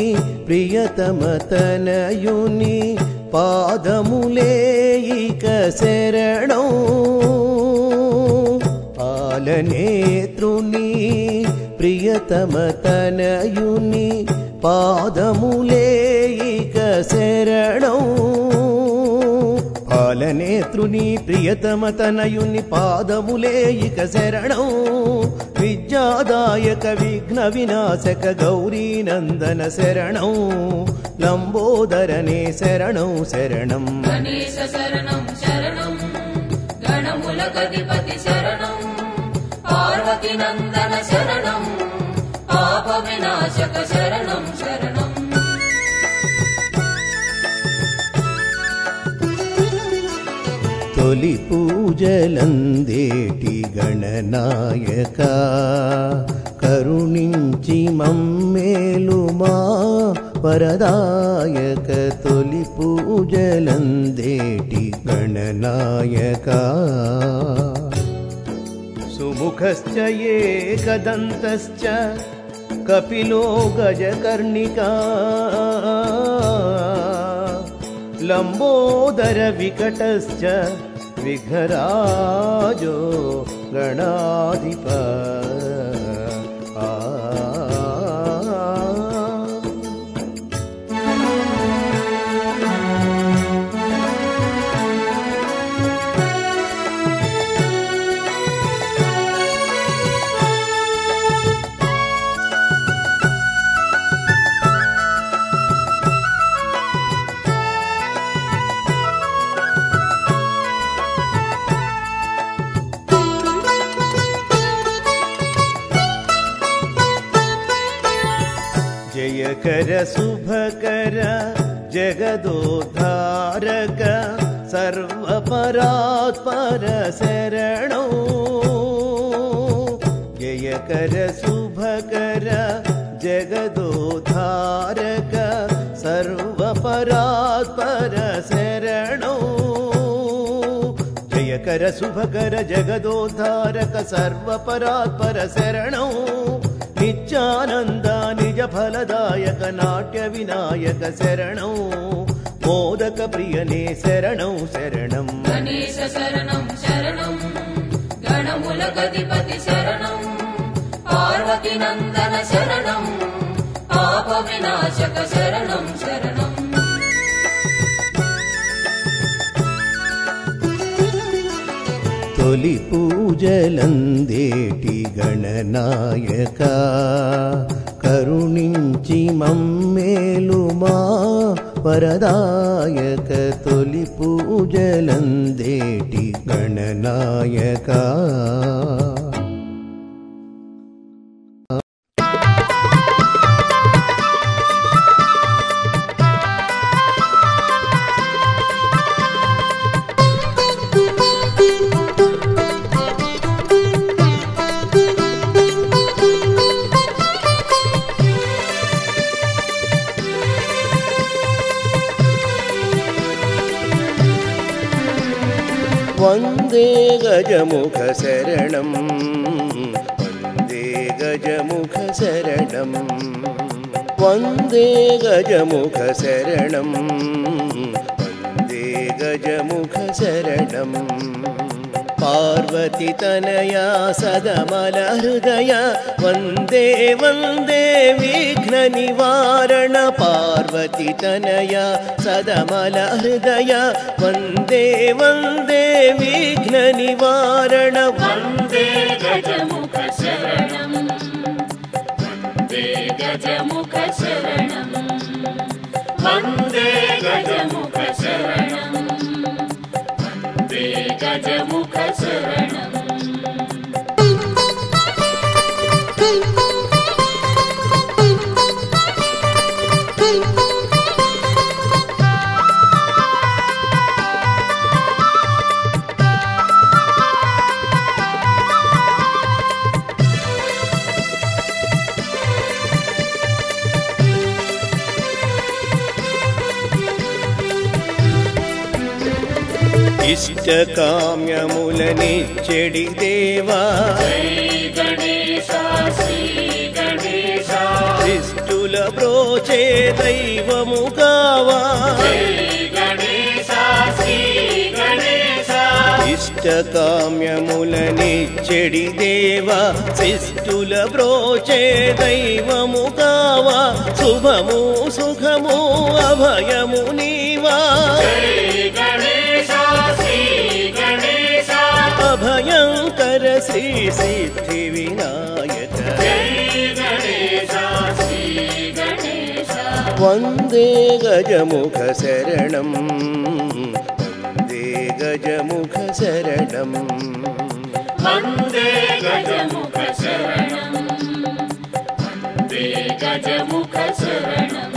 ప్రియతమతనయుని పాదములే ఇక శరణం పాలనేత్రుని ప్రియతమతనయుని పాదములే ఇక శరణం పాలనేత్రుని ప్రియతమతనయుని పాదములే ఇక శరణం విద్యాదాయక విఘ్న వినాశక గౌరీ నందన శరణం లంబోదరనే శరణం శరణం గణేశ శరణం శరణం గణములకధిపతి శరణం పార్వతి నందన శరణం పాప వినాశక శరణం శరణం తొలి పూజలందేటి గణనాయక కరుణించి మమ్మేలు మా వరదాయక తొలి పూజలందేటి గణనాయక సుముఖశ్చ ఏకదంతశ్చ కపిలో గజకర్ణికా లంబోదర వికటశ్చ విఘ్నరాజో గణాధిప జయకర శుభకర జగదోద్ధారక సర్వపరాత్పర శరణం జయకర శుభకర జగదోద్ధారక సర్వపరాత్పర శరణం జయకర శుభకర జగదోద్ధారక సర్వపరాత్పర శరణం నిత్యానంద నిజ ఫలదాయక నాట్య వినాయక శరణం మోదక ప్రియనే శరణం శరణం గణేశ శరణం శరణం గణముల గతిపతి శరణం పార్వతి నందన శరణం పాప వినాశక శరణం శరణం తొలి పూజలందేటి గణనాయక కరుణించి మమ్మేలు మా వరదాయక తొలి పూజలందేటి గణనాయక వందే గజముఖ శరణం వందే గజముఖ శరణం వందే గజముఖ శరణం వందే గజముఖ శరణం పార్వతి తనయ సదమల హృదయ వందే వందే విఘ్న నివారణ పార్వతి తనయ సదమల హృదయ వందే వందే విఘ్న నివారణ వందే గజముఖ శరణం వందే గజముఖ శరణం వందే గజముఖ శరణం వందే గజముఖ శరణం ఇష్టకామ్యములనిచ్చెడి దేవా శిష్టుల బ్రోచే దైవము కావా ఇష్టకామ్యములనిచ్చెడి దేవా శిష్టుల బ్రోచే దైవము కావా శుభము సుఖము అభయము నీవా అభయంకర శ్రీ సిద్ధి వినాయక వందే గజముఖ శరణం వందే గజముఖ శరణం వందే గజముఖ శరణం వందే గజముఖ శరణం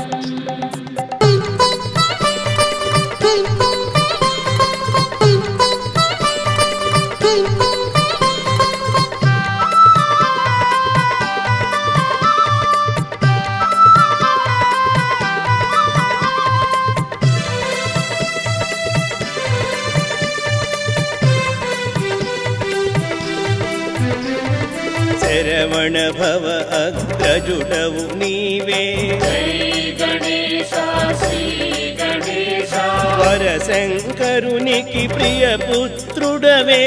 శరవణ భవ అగ్రజుడవు నీవే వరశంకరునికి ప్రియ పుత్రుడవే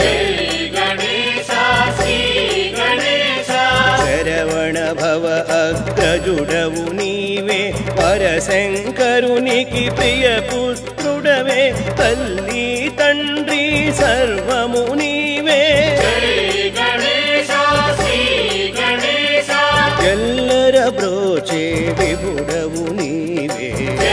శరవణ భవ అగ్రజుడవు నీవే వరశంకరునికి ప్రియ పుత్రుడవే తల్లి తండ్రి సర్వము నీవే ఎల్లర బ్రోచే విభుడవు నీవే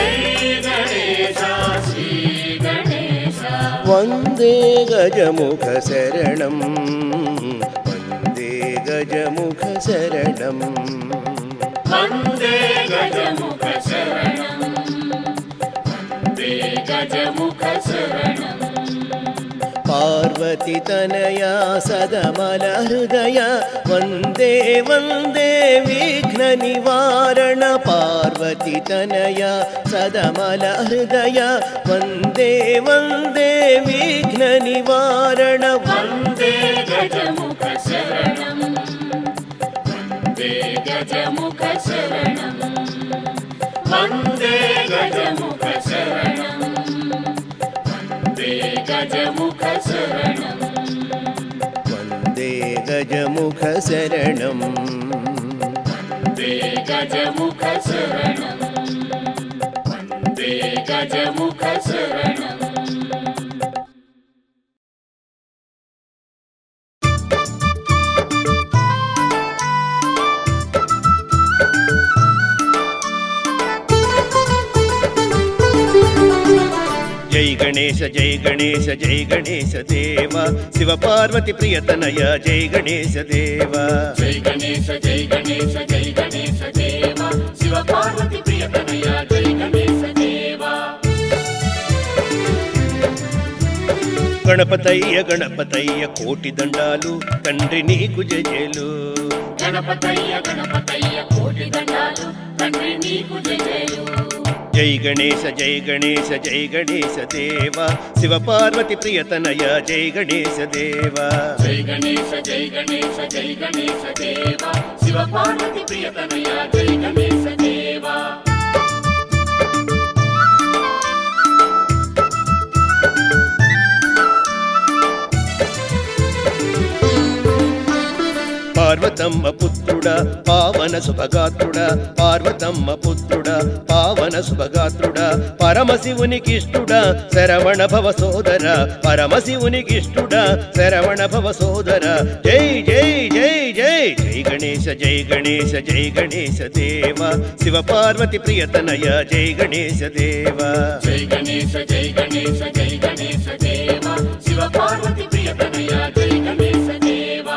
వందే గజముఖ శరణం వందే గజముఖ శరణం वन्दे गजमुख शरणं वन्दे गजमुख शरणं पार्वती तनया सदमल हृदय वन्दे वन्दे विघ्न निवारण पार्वती तनया सदमल हृदय वन्दे वन्दे विघ्न निवारण वन्दे गजमुख शरणं वन्दे गजमुख शरणं वन्दे गजमुख शरणं वन्दे गजमुख शरणं वन्दे गजमुख शरणं वन्दे गजमुख शरणं वन्दे गजमुख शरणं जय गणेश जय गणेश जय गणेश देवा शिव पार्वती प्रियतनय जय गणेश देवा जय गणेश जय गणेश जय गणेश देवा शिव पार्वती प्रियतनया जय गणेश देवा गणपतయ్య गणपतయ్య కోటి దండాలు తండ్రి నీకు జయలు गणपतయ్య गणपतయ్య కోటి దండాలు తండ్రి నీకు జయలు जय गणेश जय गणेश जय गणेश देवा शिव पार्वती प्रियतनय जय गणेश देवा जय गणेश जय गणेश जय गणेश देवा शिव पार्वती प्रियतनया जय गणेश देवा పార్వతమ్మ పుత్రుడా పావన శుభగాత్రుడా పార్వతమ్మ పుత్రుడా పావన శుభగాత్రుడా పరమశివునికి ఇష్టుడా శరవణ భవ సోదర పరమశివునికి ఇష్టుడా శరవణ భవ సోదర జై జై జై జై జై గణేశ జై గణేశ జై గణేశ దేవ శివ పార్వతి ప్రియతనయ జై గణేశ దేవ जय गणेश जय गणेश जय गणेश देवा शिव पार्वती प्रियतनया जय गणेश देवा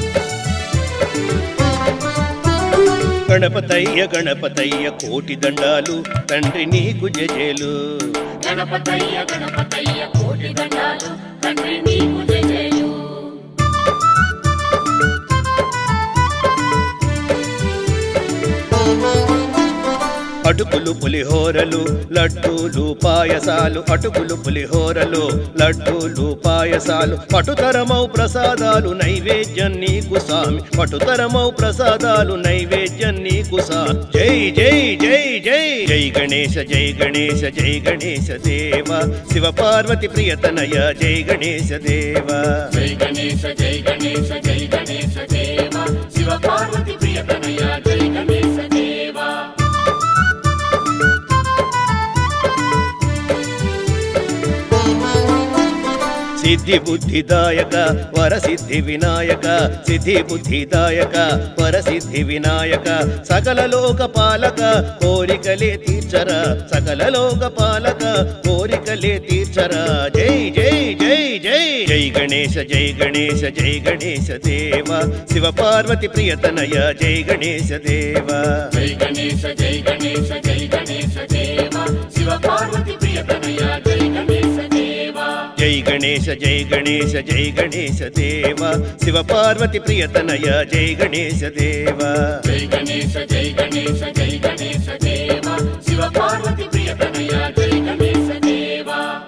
గణపతయ్య గణపతయ్య కోటి దండాలు తండ్రి నీకు జయలు గణపతయ్య గణపతయ్య కోటి దండాలు తండ్రి నీకు జయలు అటుకులు పులిహోరలు లడ్డూలు పాయసాలు అటుకులు పులిహోరలు లడ్డూలు పాయసాలు పటుతరమౌ ప్రసాదాలు నైవేద్యం నీకు స్వామి పటుతరమౌ ప్రసాదాలు నైవేద్యం నీకు స్వామి జై జై జై జై జై గణేశ జై గణేశ జై గణేశ దేవ శివ పార్వతి ప్రియతనయ జై గణేశ దేవ జై గణేశ జై గణేశ జై గణేశ దేవ శివ పార్వతి ప్రియతనయా జై గణేశ దేవ సిద్ధి బుద్ధిదాయక వరసిద్ధి వినాయక సిద్ధి బుద్ధిదాయక వరసిద్ధి వినాయక సకల లోక పాలక కోరికలే తీర్చరా సకల లోక పాలక కోరికలే తీర్చరా జై జై జై జై జై గణేశ జై గణేశ జై గణేశ దేవ శివ పార్వతి ప్రియతనయ జై గణేశ దేవ జై గణేశ జై గణేశ జై గణేశ దేవ శివ పార్వతి ప్రియతనయా జై గణేశ దేవ జై గణేశ జై గణేశ జై గణేశ దేవ శివ పార్వతి ప్రియతనయ జై గణేశ దేవ జై గణేశ జై గణేశ జై గణేశ దేవ శివ పార్వతి ప్రియతనయా జై గణేశ దేవ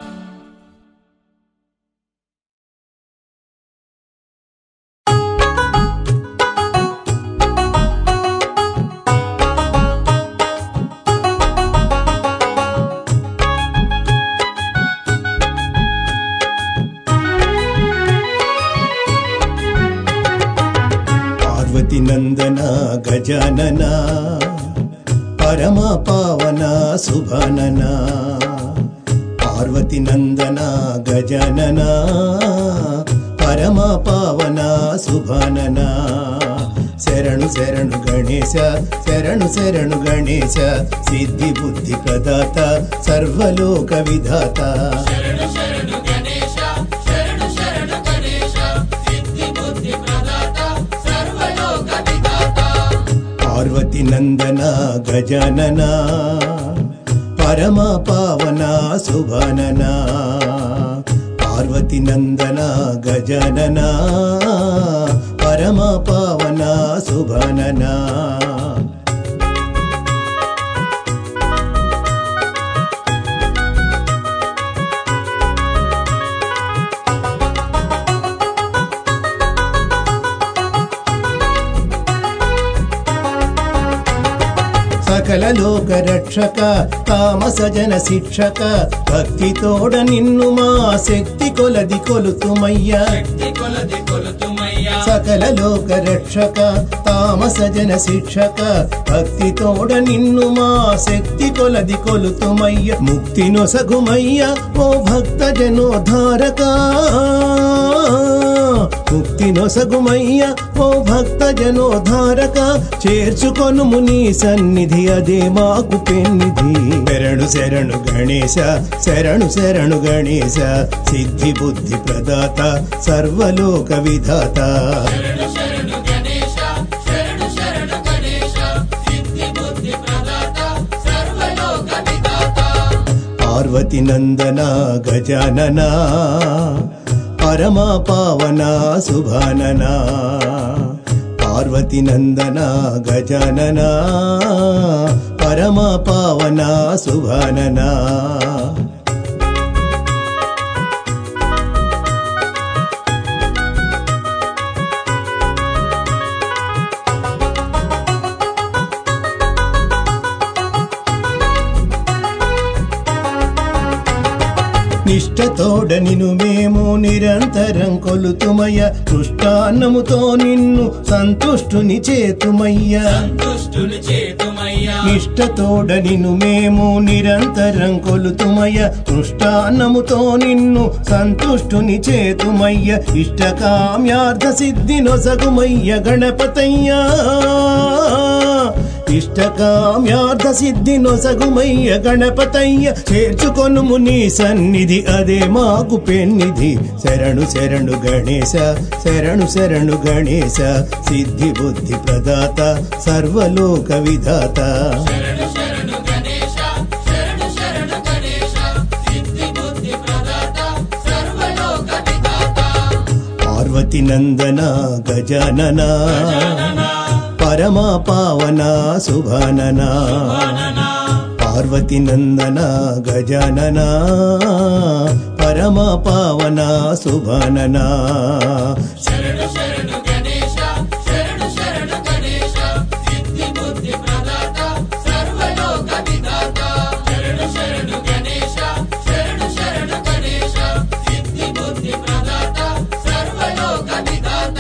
నందన గజానన పరమ పావన శుభానన పార్వతి నందన గజానన పరమ పావన శుభానన శరణు శరణు గణేశ శరణు శరణు గణేశ సిద్ధి బుద్ధి ప్రదాత సర్వలోక విధాత శరణు శరణు గణేశ శరణు శరణు గణేశ సిద్ధి బుద్ధి ప్రదాత సర్వలోక విధాత పార్వతి నందన గజానన పరమ పావన శుభానన పార్వతి నందన గజానన పరమ పావన శుభానన సకల లోక రక్షక తామస జన శిక్షక భక్తి తోడ నిన్ను మా శక్తి కొలది కొలుతుమయ్యా సకల లోక రక్షక తామస జన శిక్షక భక్తి తోడ నిన్ను మా శక్తి కొలది కొలుతుమయ్య ముక్తి నొసగుమయ్య ఓ భక్త జనోద్ధారక ముక్తి నొసగుమయ్య ఓ భక్త జనోద్ధారక చేర్చుకొను ముని సన్నిధి అదే మాకు పెన్నిధి శరణు శరణు గణేశ శరణు శరణు గణేశ సిద్ధి బుద్ధి ప్రదాత సర్వలోక విధాత పార్వతి నందన గజానన పరమ పావన శుభానన పార్వతి నందన గజానన పరమ పావన శుభానన నిష్టతోడ నిను మేము నిరంతరం కొలుతుమయ్య కృష్ణాన్నముతో నిన్ను సంతుష్టుని చేతుమయ్య నిష్టతోడ నిను మేము నిరంతరం కొలుతుమయ్య కృష్ణాన్నముతో నిన్ను సంతుష్టుని చేతుమయ్య ఇష్టకామ్యార్థ సిద్ధి నొసగుమయ్య గణపతయ్యా ఇష్టకామ్యార్థ సిద్ధి నొసగుమయ్య గణపతయ్య చేర్చుకొనుము నీ సన్నిధి అదే మాకు పెన్నిధి శరణు శరణు గణేశ శరణు శరణు గణేశ సిద్ధి బుద్ధి ప్రదాత సర్వలోక విధాత పార్వతి నందన గజానన పరమ పావన శుభానన పార్వతి నందన గజానన పరమ పావన శుభానన శరణు శరణు గణేశ శరణు శరణు గణేశ సిద్ధి బుద్ధి ప్రదాత సర్వలోక విధాత శరణు శరణు గణేశ శరణు శరణు గణేశ సిద్ధి బుద్ధి ప్రదాత సర్వలోక విధాత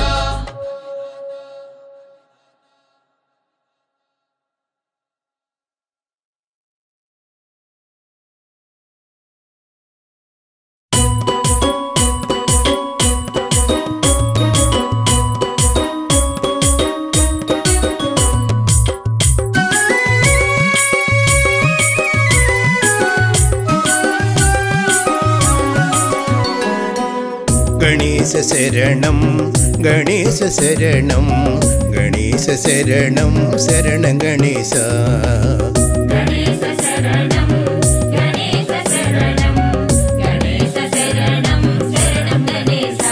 గణేశ శరణం గణేశ శరణం గణేశ శరణం శరణ గణేశ గణేశ శరణం గణేశ శరణం గణేశ శరణం శరణం గణేశ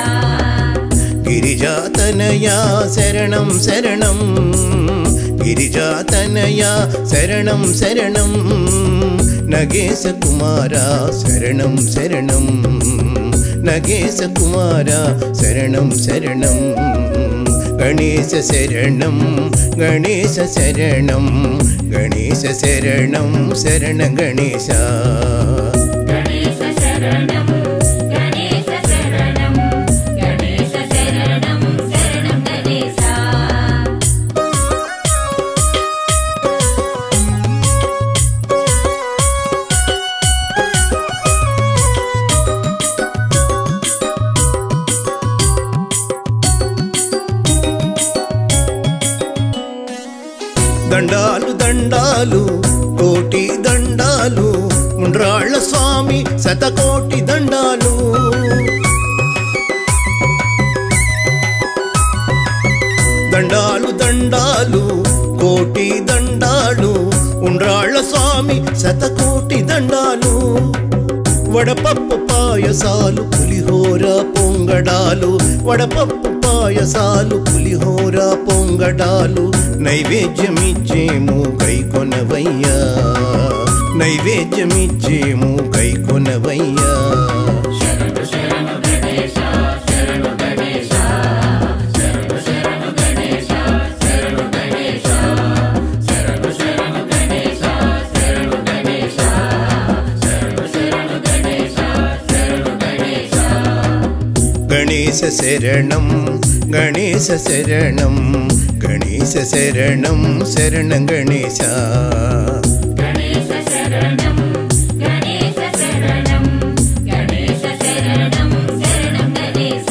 గిరిజాతనయా శరణం శరణం గిరిజాతనయా శరణం శరణం నగేశ కుమారా శరణం శరణం నగేశ కుమారా శరణం శరణం గణేశ శరణం గణేశ శరణం గణేశ శరణం శరణ గణేశ గణేశ శరణం గణేశ శరణం గణేశ శరణం శరణం గణేశ దండాలు దండాలు కోటి దండాలు ముండ్రాళ్ళ స్వామి శతకోటి దండాలు దండాలు దండాలు కోటి దండాలు ఉండ్రాళ్ళ స్వామి శతకోటి దండాలు వడపప్పు పాయసాలు పులిహోర పొంగడాలు వడపప్పు పాయసాలు పులిహోర పొంగడాలు నైవేద్యమిచ్చేము కైకొనవయ్యా నైవేద్యమిచ్చేము కైకొనవయ్యా గణేశ శరణం గణేశ శరణం గణేశ శరణం శరణం గణేశ గణేశ శరణం గణేశ శరణం గణేశ శరణం శరణం గణేశ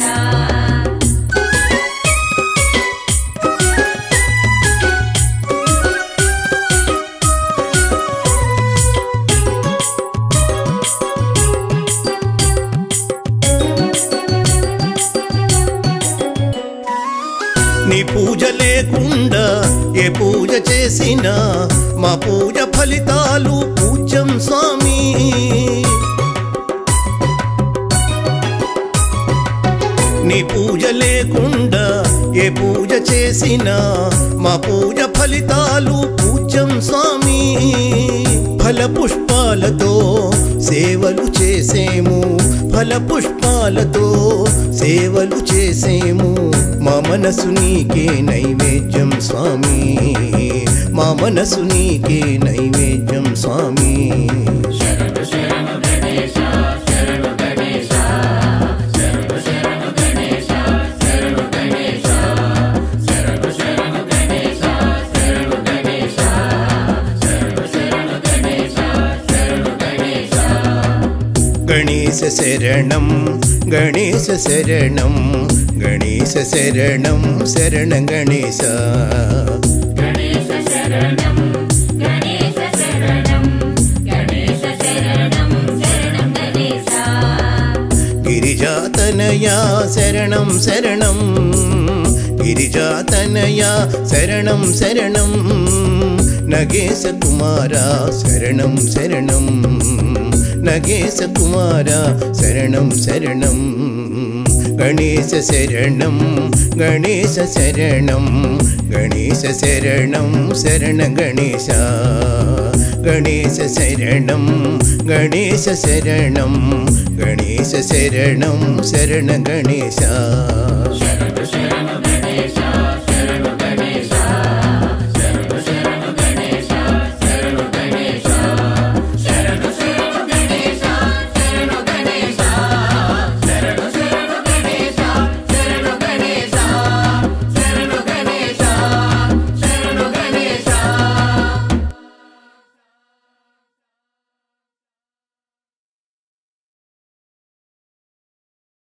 నీ పూజ లేకుండా ఏ పూజ చేసినా మా పూజ ఫలితాలు పూజ్యం స్వామి నీ పూజ లేకుండా ఏ పూజ చేసినా మా పూజ ఫలితాలు పూజ్యం స్వామి ఫల పుష్పాలతో సేవలు చేసేము ఫల పుష్పాలతో సేవలు చేసేము మా మనసు నీకే నైవేద్యం స్వామి మా మనసు నీకే నైవేద్యం స్వామి గణేశ శరణం గణేశ శరణం గణేశ శరణం శరణం గణేశ గణేశ శరణం గణేశ శరణం గణేశ శరణం శరణం గణేశ గిరిజాతనయా శరణం శరణం గిరిజాతనయా శరణం శరణం నగేశ కుమారా శరణం శరణం నగేశ కుమార శరణం శరణం గణేశ శరణం గణేశ శరణం గణేశ శరణం శరణ గణేశ గణేశ శరణం గణేశ శరణం గణేశ శరణం శరణ గణేశ శరణం